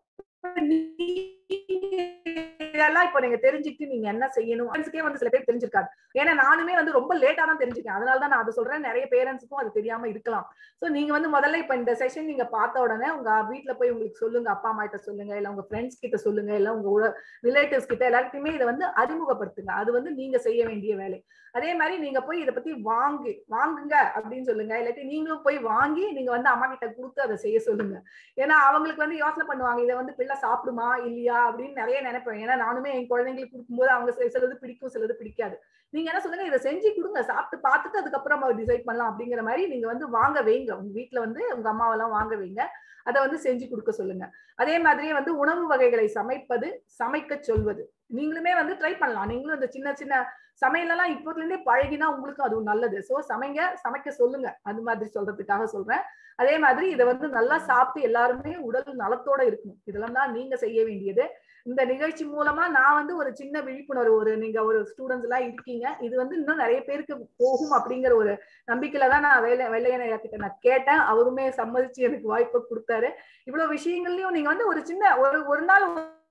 இதெல்லாம் இப்ப நீங்க தெரிஞ்சுக்கிட்டு நீங்க என்ன செய்யணும் வந்து சில பேர் தெரிஞ்சிருக்காது. ஏன்னா நானுமே வந்து ரொம்ப லேட்டா தான் தெரிஞ்சுக்கேன். அதனாலதான் நான் அதை சொல்றேன். நிறைய பேரண்ட்ஸுக்கும் அது தெரியாம இருக்கலாம். சோ நீங்க வந்து முதல்ல இப்ப இந்த செஷன் நீங்க பார்த்த உடனே உங்க வீட்டுல போய் உங்களுக்கு சொல்லுங்க, அப்பா அம்மா கிட்ட சொல்லுங்க, இல்ல உங்க ஃப்ரெண்ட்ஸ் கிட்ட சொல்லுங்க, இல்ல உங்க ரிலேட்டிவ்ஸ் கிட்ட எல்லாருக்குமே இதை வந்து அறிமுகப்படுத்துங்க. அது வந்து நீங்க செய்ய வேண்டிய வேலை. அதே மாதிரி நீங்க போய் இதை பத்தி வாங்குங்க அப்படின்னு சொல்லுங்க. இல்லாட்டி நீங்களும் போய் வாங்கி நீங்க வந்து அம்மா கிட்ட கொடுத்து அதை செய்ய சொல்லுங்க. ஏன்னா அவங்களுக்கு வந்து யோசனை பண்ணுவாங்க, இதை வந்து பிள்ளை சாப்பிடுமா இல்லையா அப்படின்னு நிறைய நினைப்பேன். ஏன்னா நானுமே என் குழந்தைங்களுக்கு கொடுக்கும்போது அவங்க சிலது பிடிக்கும், சிலது பிடிக்காது. நீங்க என்ன சொல்லுங்க, இதை செஞ்சு கொடுங்க, சாப்பிட்டு பார்த்துட்டு அதுக்கப்புறம் டிசைட் பண்ணலாம் அப்படிங்கிற மாதிரி நீங்க வந்து வாங்க வைங்க. உங்க வீட்டுல வந்து உங்க அம்மாவெல்லாம் வாங்க வைங்க, அதை வந்து செஞ்சு கொடுக்க சொல்லுங்க. அதே மாதிரியே வந்து உணவு வகைகளை சமைக்க சொல்வது நீங்களுமே வந்து ட்ரை பண்ணலாம். நீங்களும் இந்த சின்ன சின்ன சமையலெல்லாம் இப்போதுல இருந்தே பழகினா உங்களுக்கும் அதுவும் நல்லது. சோ சமைக்க சொல்லுங்க. அது மாதிரி சொல்றதுக்காக சொல்றேன். அதே மாதிரி இதை வந்து நல்லா சாப்பிட்டு எல்லாருமே உடல் நலத்தோட இருக்கணும். இதெல்லாம் தான் நீங்க செய்ய வேண்டியது. இந்த நிகழ்ச்சி மூலமா நான் வந்து ஒரு சின்ன விழிப்புணர்வு, நீங்க ஒரு ஸ்டூடெண்ட்ஸ் எல்லாம் இருக்கீங்க, இது வந்து இன்னும் நிறைய பேருக்கு போகும் அப்படிங்கிற ஒரு நம்பிக்கையில தான் நான் வெள்ளையனையா கிட்ட நான் கேட்டேன். அவருமே சம்மதிச்சு எனக்கு வாய்ப்பை கொடுத்தாரு. இவ்வளவு விஷயங்கள்லயும் நீங்க வந்து ஒரு சின்ன ஒரு நாள்,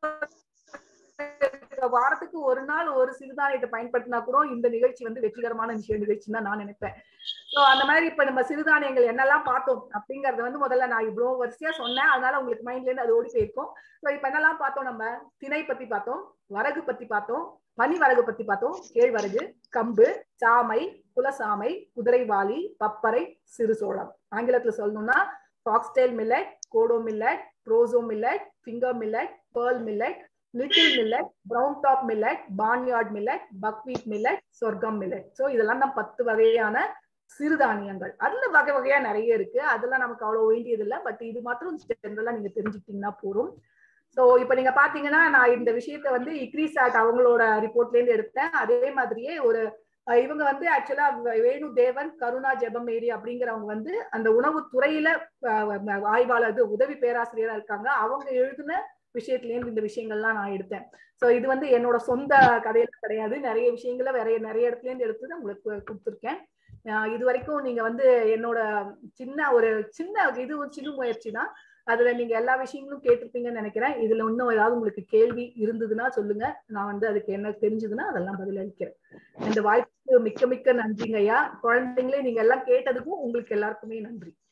வாரத்துக்கு ஒரு நாள் ஒரு சிறுதானியத்தை பயன்படுத்தினா கூட இந்த நிகழ்ச்சி வந்து வெற்றிகரமான நிகழ்ச்சின்னு தான் நான் நினைப்பேன். சோ அந்த மாதிரி இப்ப நம்ம சிறுதானியங்கள் என்னெல்லாம் பார்த்தோம் அப்படிங்கறத வந்து முதல்ல நான் இவ்வளவு வரிசையா சொன்னேன். அதனால உங்களுக்கு மைண்ட்ல இருந்து அது ஓடி போயிருக்கும். சோ இப்ப என்னெல்லாம் பார்த்தோம், நம்ம திணை பத்தி பார்த்தோம், வரகு பத்தி பார்த்தோம், பனி வரகு பத்தி பார்த்தோம், கேழ்வரகு, கம்பு, சாமை, குலசாமை, குதிரைவாலி, பப்பரை, சிறுசோளம். ஆங்கிலத்துல சொல்லணும்னா foxtail millet, kodo millet, proso millet, finger millet, pearl millet, little millet, brown top millet, barnyard millet, buckwheat millet, sorghum millet. So இதெல்லாம் தான் 10 வகையான சிறுதானியங்கள். அதுல வகை வகையா நிறைய இருக்கு. அதெல்லாம் நமக்கு அவ்வளவு வேண்டியது இல்லை. பட் இது மாத்திரம் ஜெனரலா நீங்க தெரிஞ்சுக்கிட்டீங்கன்னா போதும். சோ இப்ப நீங்க பாத்தீங்கன்னா நான் இந்த விஷயத்த வந்து இக்ரிசாட் அவங்களோட ரிப்போர்ட்ல இருந்து எடுத்தேன். அதே மாதிரியே ஒரு இவங்க வந்து ஆக்சுவலா வேணு தேவன் கருணா ஜெபமேரி அப்படிங்கிறவங்க வந்து அந்த உணவு துறையில ஆய்வாளர் உதவி பேராசிரியரா இருக்காங்க. அவங்க எழுதின விஷயத்துல இருந்து இந்த விஷயங்கள்லாம் நான் எடுத்தேன். சோ இது வந்து என்னோட சொந்த கதையில கிடையாது. நிறைய விஷயங்களை நிறைய இடத்துல இருந்து எடுத்து உங்களுக்கு கொடுத்துருக்கேன். இது வரைக்கும் நீங்க வந்து என்னோட சின்ன முயற்சி தான். அதுல நீங்க எல்லா விஷயங்களும் கேட்டிருப்பீங்கன்னு நினைக்கிறேன். இதுல இன்னும் ஏதாவது உங்களுக்கு கேள்வி இருந்ததுன்னா சொல்லுங்க. நான் வந்து அதுக்கு என்ன தெரிஞ்சதுன்னா அதெல்லாம் பதில் அளிக்கிறேன். இந்த வாய்ப்புக்கு மிக்க மிக்க நன்றிங்க ஐயா. குழந்தைங்களே நீங்க எல்லாம் கேட்டதுக்கும் உங்களுக்கு எல்லாருக்குமே நன்றி.